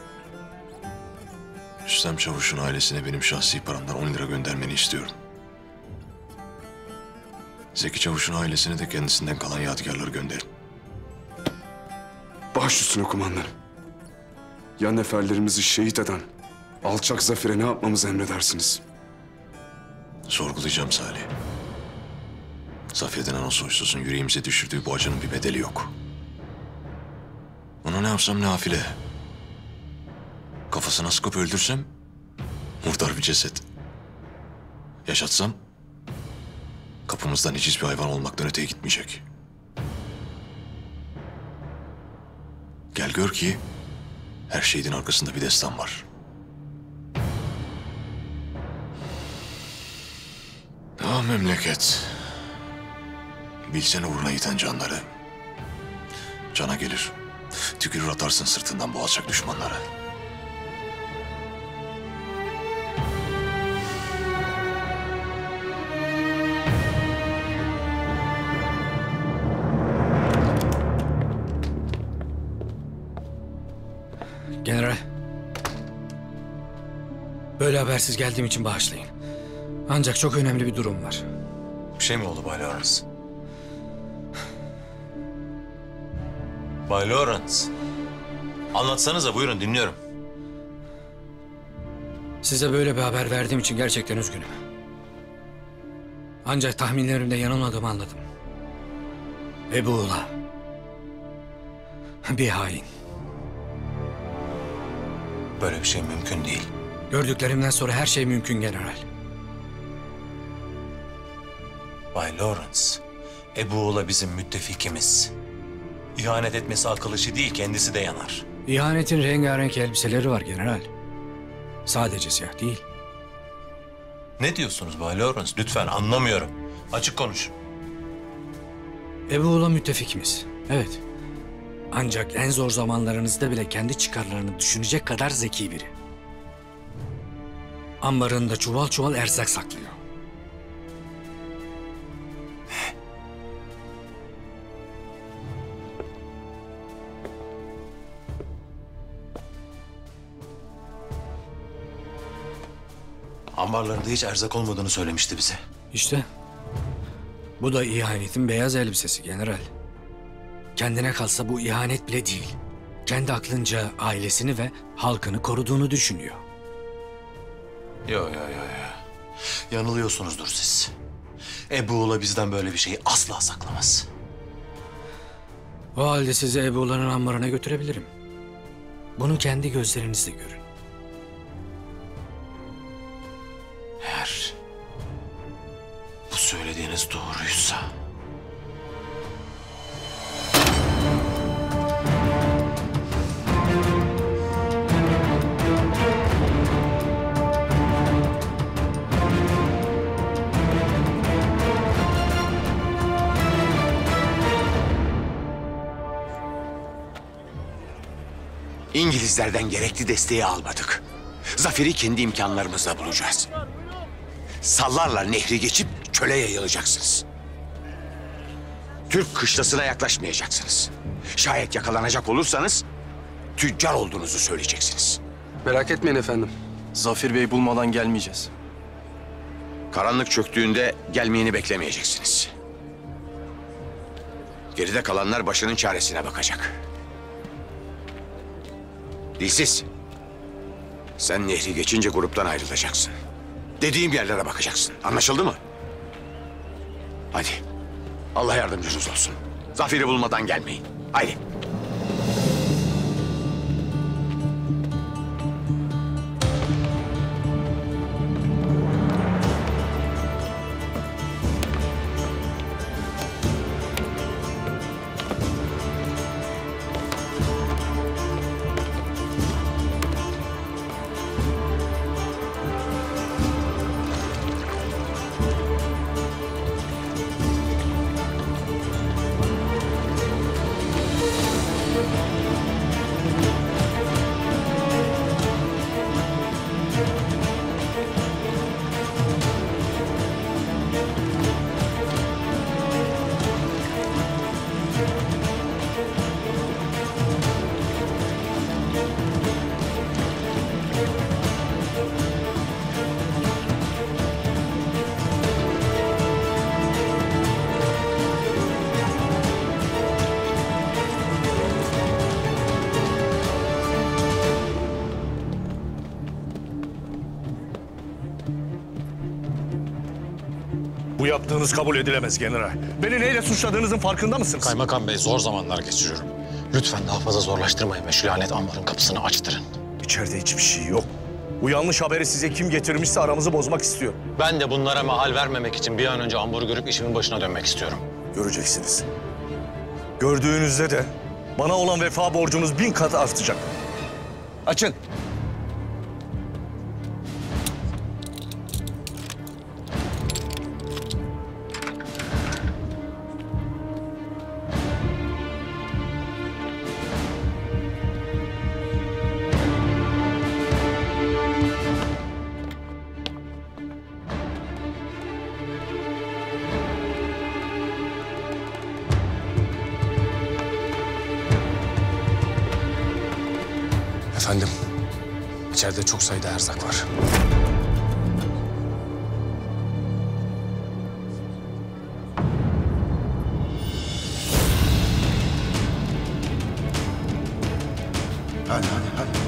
Rüstem Çavuş'un ailesine benim şahsi paramdan on lira göndermeni istiyorum. Zeki Çavuş'un ailesine de kendisinden kalan yadigarları gönderin. Baş üstüne kumandanım. Ya neferlerimizi şehit eden alçak Zafir'e ne yapmamızı emredersiniz? Sorgulayacağım Salih. Zafir denen o soysuzun yüreğimize düşürdüğü bu acının bir bedeli yok. Ona ne yapsam nafile. Kafasına sıkıp öldürsem murdar bir ceset. Yaşatsam kapımızdan neciz bir hayvan olmaktan öteye gitmeyecek. Gel gör ki her şeyin arkasında bir destan var. Ah memleket. Bilsen uğruna yiten canları. Cana gelir. Tükürür atarsın sırtından bu alçak düşmanları. General. Böyle habersiz geldiğim için bağışlayın. Ancak çok önemli bir durum var. Bir şey mi oldu Bay Lawrence? Bay Lawrence. Anlatsanıza, buyurun dinliyorum. Size böyle bir haber verdiğim için gerçekten üzgünüm. Ancak tahminlerimde yanılmadığımı anladım. Ebu Ula bir hain. Böyle bir şey mümkün değil. Gördüklerimden sonra her şey mümkün general. Bay Lawrence, Ebu Ula bizim müttefikimiz. İhanet etmesi akıl işi değil, kendisi de yanar. İhanetin rengarenk elbiseleri var general. Sadece siyah değil. Ne diyorsunuz Bay Lawrence? Lütfen anlamıyorum. Açık konuş. Ebu Ula müttefikimiz. Evet. Ancak en zor zamanlarınızda bile kendi çıkarlarını düşünecek kadar zeki biri. Ambarında çuval çuval erzak saklıyor. Ambarlarında hiç erzak olmadığını söylemişti bize. İşte bu da ihanetin beyaz elbisesi general. Kendine kalsa bu ihanet bile değil. Kendi aklınca ailesini ve halkını koruduğunu düşünüyor. Yo yo yo yo. Yanılıyorsunuzdur siz. Ebu Ula bizden böyle bir şeyi asla saklamaz. O halde sizi Ebu Ula'nın ambarına götürebilirim. Bunu kendi gözlerinizle görün. Eğer bu söylediğiniz doğruysa... İngilizlerden gerekli desteği almadık. Zaferi kendi imkanlarımızla bulacağız. Sallarla nehri geçip çöle yayılacaksınız. Türk kışlasına yaklaşmayacaksınız. Şayet yakalanacak olursanız tüccar olduğunuzu söyleyeceksiniz. Merak etmeyin efendim. Zafer Bey bulmadan gelmeyeceğiz. Karanlık çöktüğünde gelmeyeni beklemeyeceksiniz. Geride kalanlar başının çaresine bakacak. Dilsiz. Sen nehri geçince gruptan ayrılacaksın. Dediğim yerlere bakacaksın. Anlaşıldı mı? Hadi. Allah yardımcınız olsun. Zafer'i bulmadan gelmeyin. Haydi. Bu yaptığınız kabul edilemez general. Beni neyle suçladığınızın farkında mısınız? Kaymakam Bey, zor zamanlar geçiriyorum. Lütfen daha fazla zorlaştırmayın ve şu lanet ambarın kapısını açtırın. İçeride hiçbir şey yok. Bu yanlış haberi size kim getirmişse aramızı bozmak istiyor. Ben de bunlara mahal vermemek için bir an önce ambarı görüp işimin başına dönmek istiyorum. Göreceksiniz. Gördüğünüzde de bana olan vefa borcunuz bin kat artacak. Açın. Efendim, içeride çok sayıda erzak var. Hadi hadi hadi.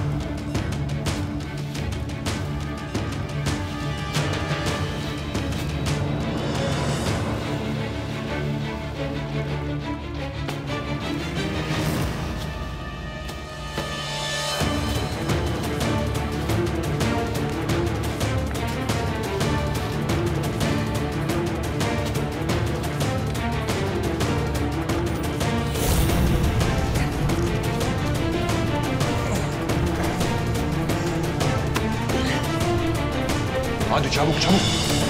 Hadi çabuk çabuk.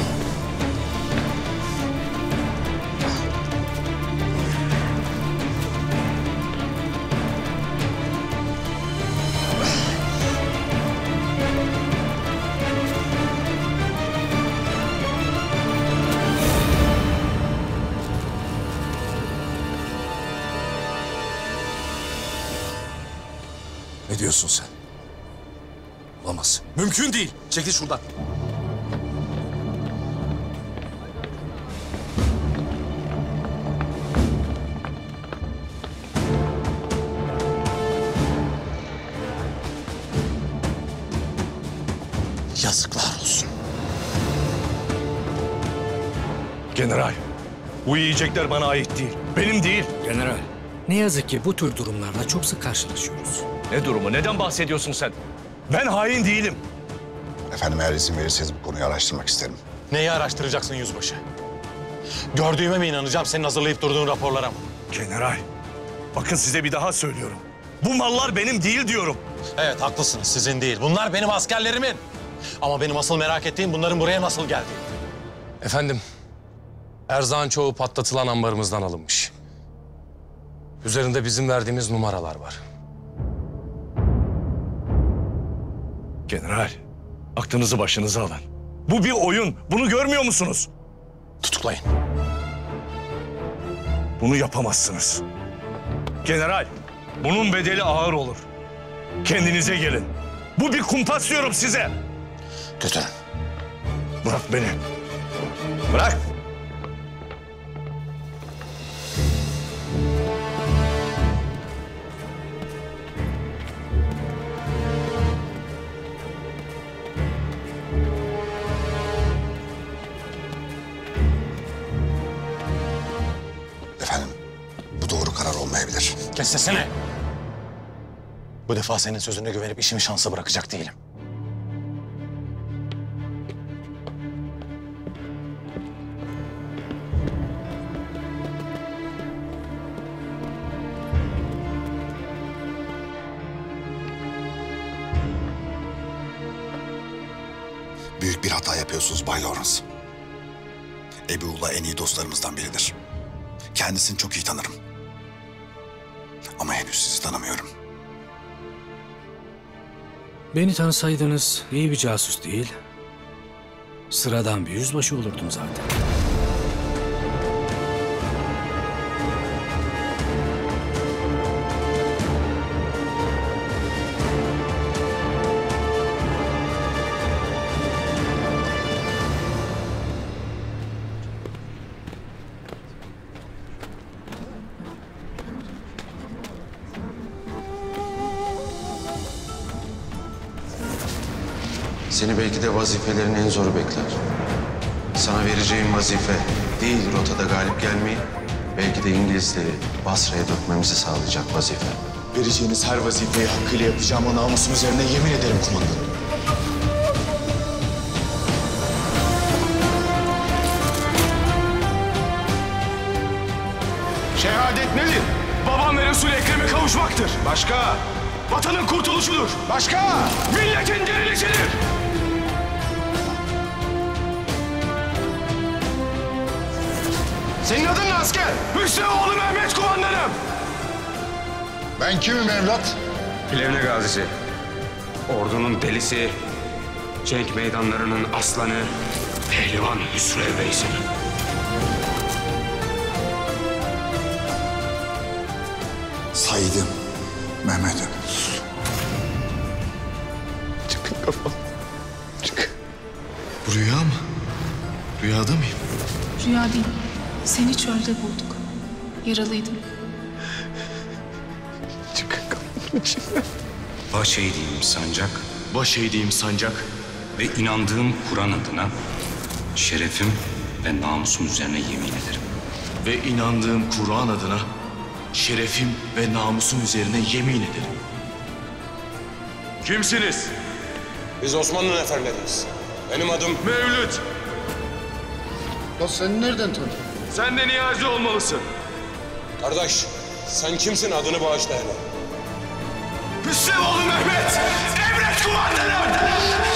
Ne diyorsun sen? Olamaz. Mümkün değil. Çekil şuradan. Yazıklar olsun. General, bu yiyecekler bana ait değil. Benim değil. General, ne yazık ki bu tür durumlarla çok sık karşılaşıyoruz. Ne durumu? Neden bahsediyorsun sen? Ben hain değilim. Efendim, eğer izin verirseniz bu konuyu araştırmak isterim. Neyi araştıracaksın yüzbaşı? Gördüğüme mi inanacağım, senin hazırlayıp durduğun raporlara mı? General, bakın size bir daha söylüyorum. Bu mallar benim değil diyorum. Evet, haklısınız, sizin değil. Bunlar benim askerlerimin. Ama benim asıl merak ettiğim bunların buraya nasıl geldiği. Efendim, erzağın çoğu patlatılan ambarımızdan alınmış. Üzerinde bizim verdiğimiz numaralar var. General, aklınızı başınıza alın. Bu bir oyun. Bunu görmüyor musunuz? Tutuklayın. Bunu yapamazsınız. General, bunun bedeli ağır olur. Kendinize gelin. Bu bir kumpas diyorum size. Götürün. Bırak beni. Bırak. Kes sesini. Bu defa senin sözüne güvenip işimi şansa bırakacak değilim. Büyük bir hata yapıyorsunuz Bay Lawrence. Ebu'la en iyi dostlarımızdan biridir. Kendisini çok iyi tanırım. Ama henüz sizi tanımıyorum. Beni tanısaydınız iyi bir casus değil, sıradan bir yüzbaşı olurdum zaten. Seni belki de vazifelerin en zoru bekler. Sana vereceğim vazife değil rotada galip gelmeyi, belki de İngilizleri Basra'ya dökmemizi sağlayacak vazife. Vereceğiniz her vazifeyi hakkıyla yapacağıma namusum üzerine yemin ederim kumandanım. Şehadet nedir? Babam ve Resul-i Ekrem'e kavuşmaktır. Başka? Vatanın kurtuluşudur. Başka? Milletin dirilişidir. Senin adın ne asker? Hüsrevoğlu Mehmet kumandanım. Ben kimim evlat? Plevne gazisi, ordunun delisi, cenk meydanlarının aslanı, pehlivan Hüsrev Reis'i. Saydım Mehmet'im. Çıkın kafam. Çık. Bu rüya mı? Rüyada mıyım? Rüya değil. Seni çölde bulduk. Yaralıydın. Çıkın kafamın içinden. Baş eğdiğim sancak Baş eğdiğim sancak ve inandığım Kur'an adına şerefim ve namusum üzerine yemin ederim. ve inandığım Kur'an adına şerefim ve namusum üzerine yemin ederim. Kimsiniz? Biz Osmanlı neferleriyiz. Benim adım Mevlüt. Ya sen nereden tanıdın? Sen de Niyazi olmalısın. Kardeş, sen kimsin adını bağışla hele. Hüsrevoğlu Mehmet! Emret kumandanım!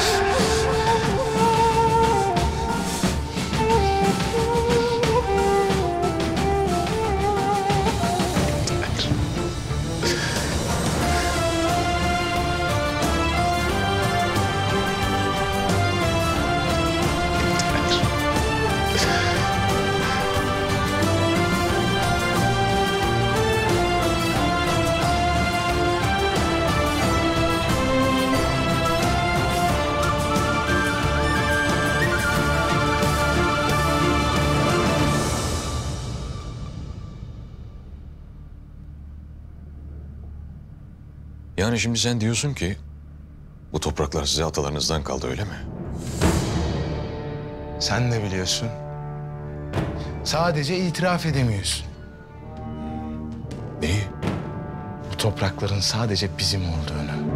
Yani şimdi sen diyorsun ki bu topraklar size atalarınızdan kaldı, öyle mi? Sen de biliyorsun. Sadece itiraf edemiyorsun. Neyi? Bu toprakların sadece bizim olduğunu.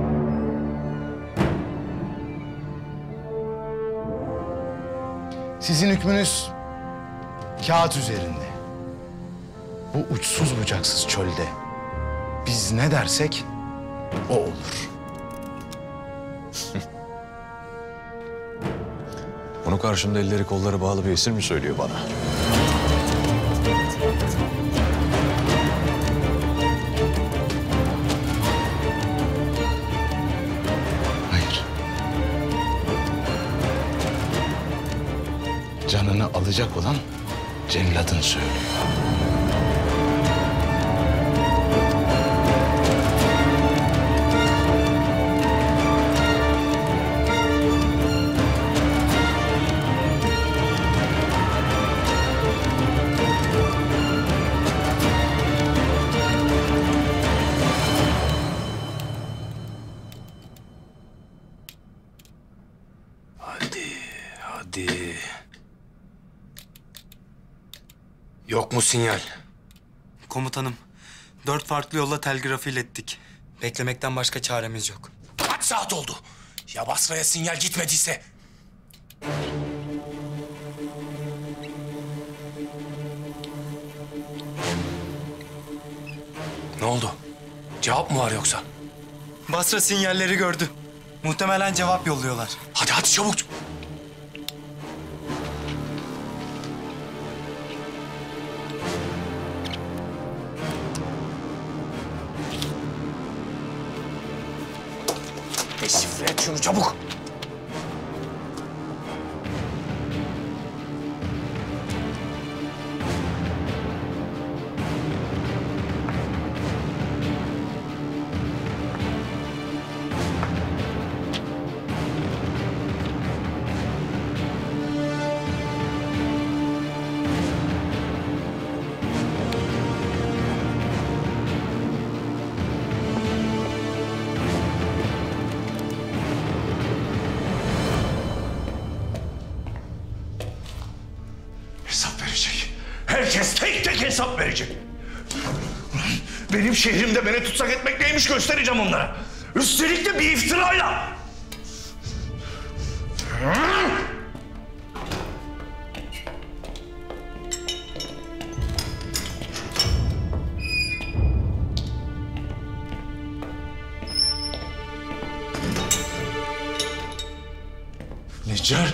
Sizin hükmünüz kağıt üzerinde. Bu uçsuz bucaksız çölde. Biz ne dersek o olur. Bunu karşımda elleri kolları bağlı bir esir mi söylüyor bana? Hayır. Canını alacak olan celladın söylüyor. Hadi. Yok mu sinyal? Komutanım, Dört farklı yolla telgrafı ilettik. Beklemekten başka çaremiz yok. Kaç saat oldu? Ya Basra'ya sinyal gitmediyse? Ne oldu? Cevap mı var yoksa? Basra sinyalleri gördü. Muhtemelen cevap yolluyorlar. Hadi hadi çabuk. Deşifre et şunu çabuk. Hesap verecek. Herkes tek tek hesap verecek. Benim şehrimde beni tutsak etmek neymiş göstereceğim onlara. Üstelik de bir iftirayla. Necar,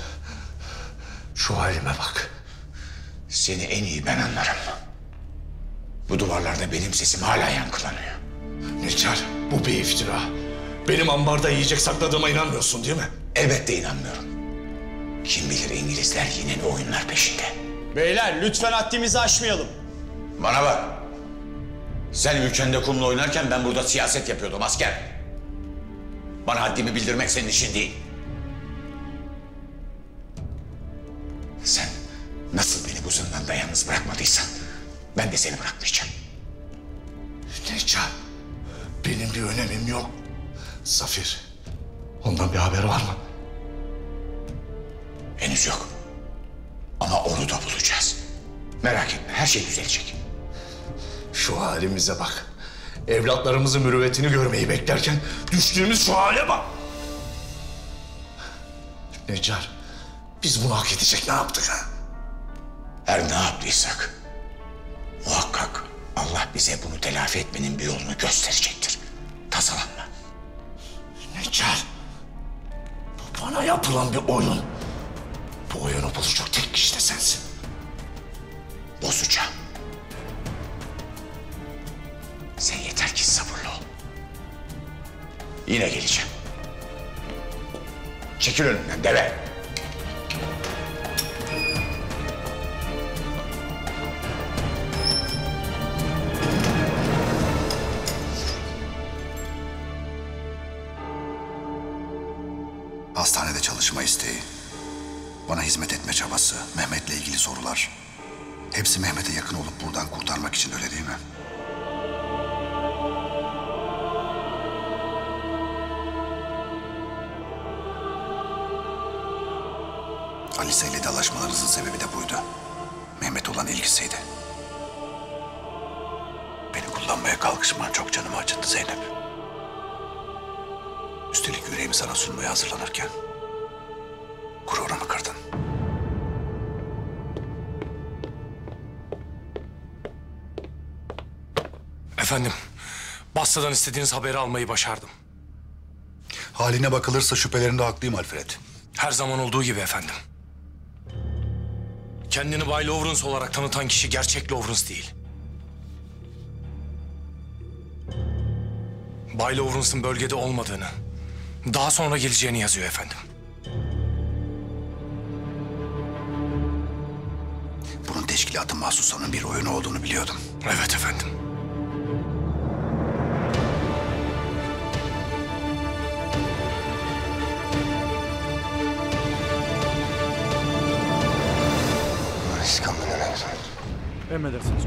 şu halime bak. Seni en iyi ben anlarım. Bu duvarlarda benim sesim hala yankılanıyor. Necar, bu bir iftira. Benim ambarda yiyecek sakladığıma inanmıyorsun değil mi? Elbette inanmıyorum. Kim bilir İngilizler yine ne oyunlar peşinde. Beyler lütfen haddimizi aşmayalım. Bana bak. Sen ülkende kumla oynarken ben burada siyaset yapıyordum asker. Bana haddimi bildirmek senin işin değil. Sen nasıl beni bu zindanda yalnız bırakmadıysan ben de seni bırakmayacağım. Necar, benim bir önemim yok. Zafir, ondan bir haber var mı? Henüz yok. Ama onu da bulacağız. Merak etme, her şey düzelecek. Şu halimize bak. Evlatlarımızın mürüvvetini görmeyi beklerken düştüğümüz şu hale bak. Necar, biz bunu hak edecek ne yaptık ha? Her ne yaptıysak muhakkak Allah bize bunu telafi etmenin bir yolunu gösterecektir. Tasalanma. Necar, bu bana yapılan bir oyun. Bu oyunu bozacak tek kişi de sensin. Bozacağım. Sen yeter ki sabırlı ol. Yine geleceğim. Çekil önümden deve. Hastanede çalışma isteği, bana hizmet etme çabası, Mehmet'le ilgili sorular. Hepsi Mehmet'e yakın olup buradan kurtarmak için, öyle değil mi? Alice ile dalaşmalarınızın sebebi de buydu. Mehmet olan ilgisiydi. Beni kullanmaya kalkışman çok canımı acıttı Zeynep. Üstelik yüreğimi sana sunmaya hazırlanırken gururumu kırdın. Efendim, Basra'dan istediğiniz haberi almayı başardım. Haline bakılırsa şüphelerinde haklıyım Alfred. Her zaman olduğu gibi efendim. Kendini Bay Lawrence olarak tanıtan kişi gerçek Lawrence değil. Bay Lawrence'ın bölgede olmadığını, daha sonra geleceğini yazıyor efendim. Bunun teşkilatın mahsuslarının bir oyunu olduğunu biliyordum. Evet efendim. Emredersiniz.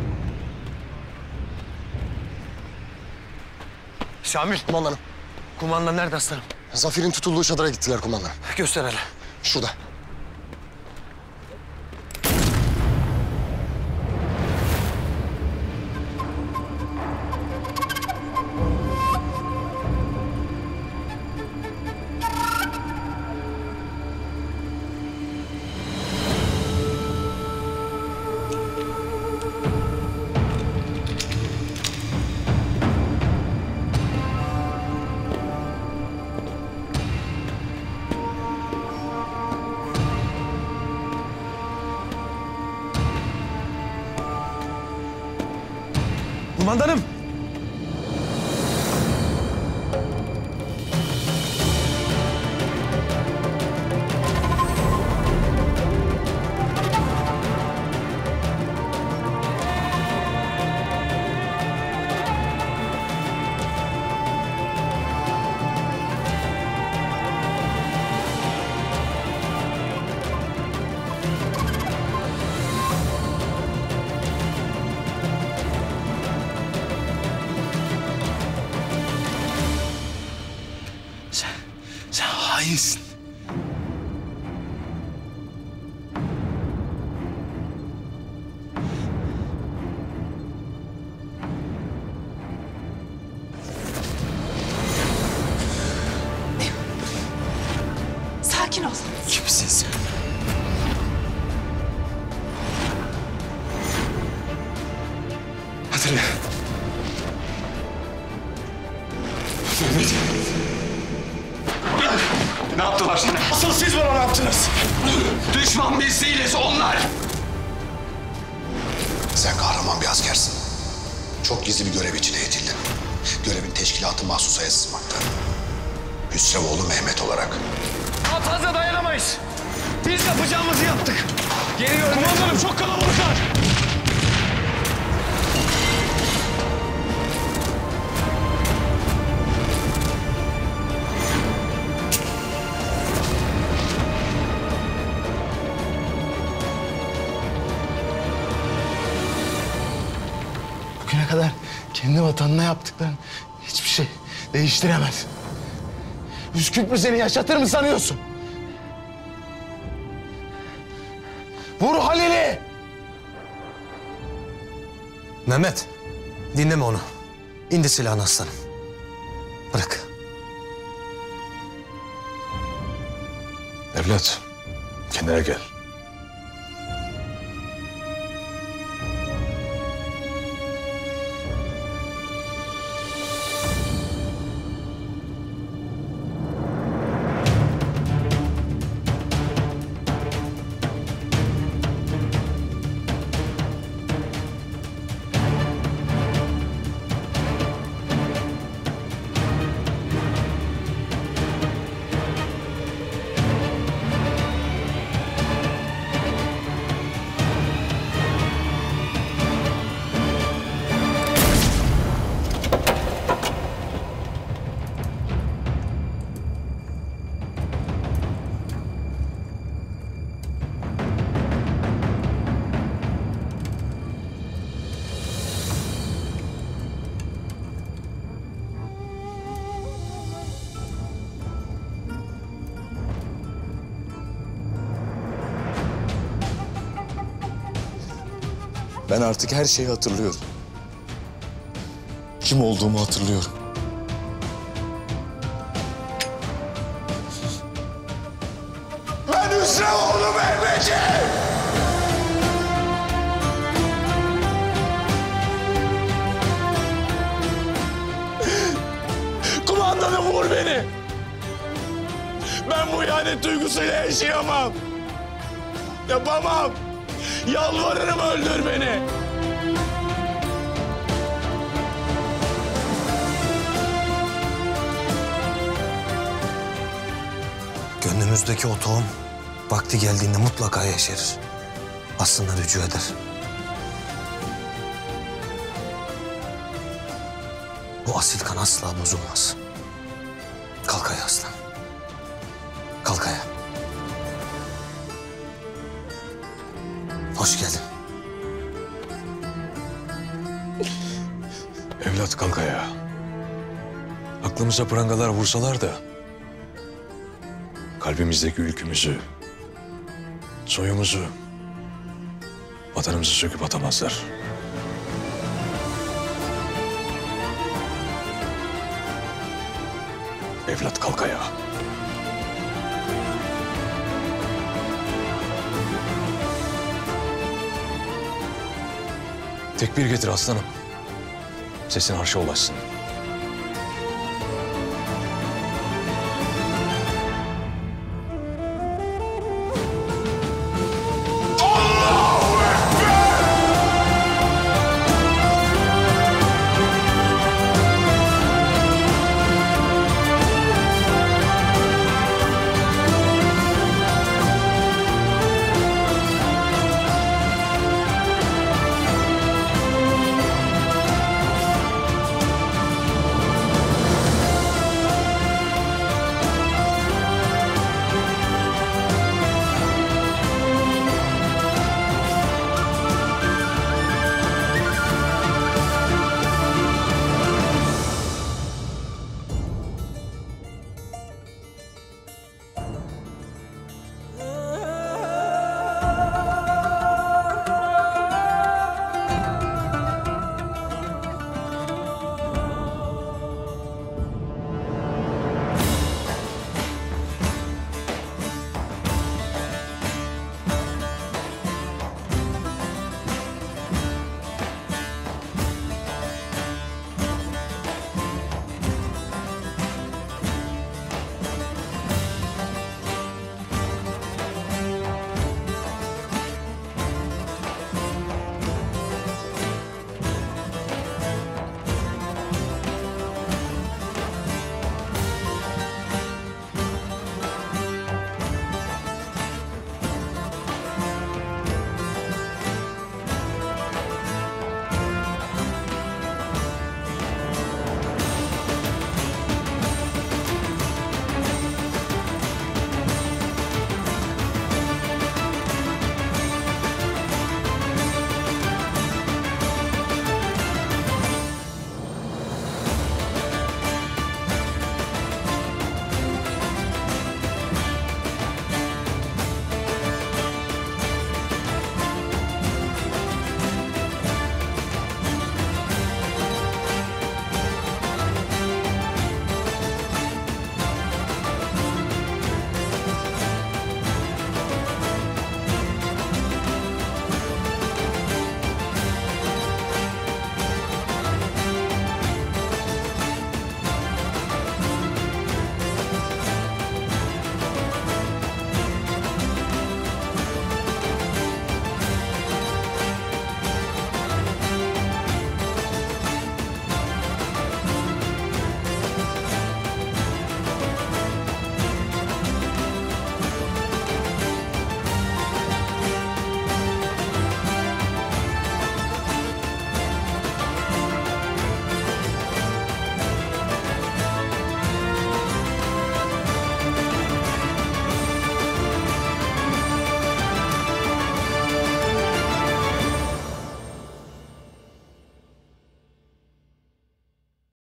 Şamil. Kumandanım. Kumandan nerede aslanım? Zafir'in tutulduğu çadıra gittiler kumandanım. Göster hele. Şurada. Kumandanım. Sen hainsin. Sakin ol. Kimsin sen? Hatırla. Mehmet. Ne yaptılar sana? Asıl siz bana ne yaptınız? Düşman biz değiliz, onlar. Sen kahraman bir askersin. Çok gizli bir görev için eğitildin. Görevin teşkilatı mahsusaya sızmakta. Hüsrevoğlu Mehmet olarak. Daha fazla dayanamayız. Biz yapacağımızı yaptık. Geliyorum. Kumandanım çok kalabalıklar. Bugüne kadar kendi vatanına yaptıkların hiçbir şey değiştiremez. Üsküp mü seni yaşatır mı sanıyorsun? Vur Halil'i! Mehmet, dinleme onu. İndir silahını aslanım. Bırak. Evlat, kendine gel. Ben artık her şeyi hatırlıyorum. Kim olduğumu hatırlıyorum. Ben Hüsrevoğlu Mehmet'im! Kumandanım vur beni! Ben bu ihanet duygusuyla yaşayamam. Yapamam. Yalvarırım öldür beni. Gönlümüzdeki o tohum vakti geldiğinde mutlaka yeşerir. Aslında rücu eder. Bu asil kan asla bozulmaz. Kalk ayağa aslan. Kalk ayağa. Hoş geldin. Evlat kalk ayağa. Aklımıza prangalar vursalar da kalbimizdeki ülkümüzü, soyumuzu, vatanımızı söküp atamazlar. Evlat kalk ayağa. Tekbir getir aslanım. Sesin arşa ulaşsın.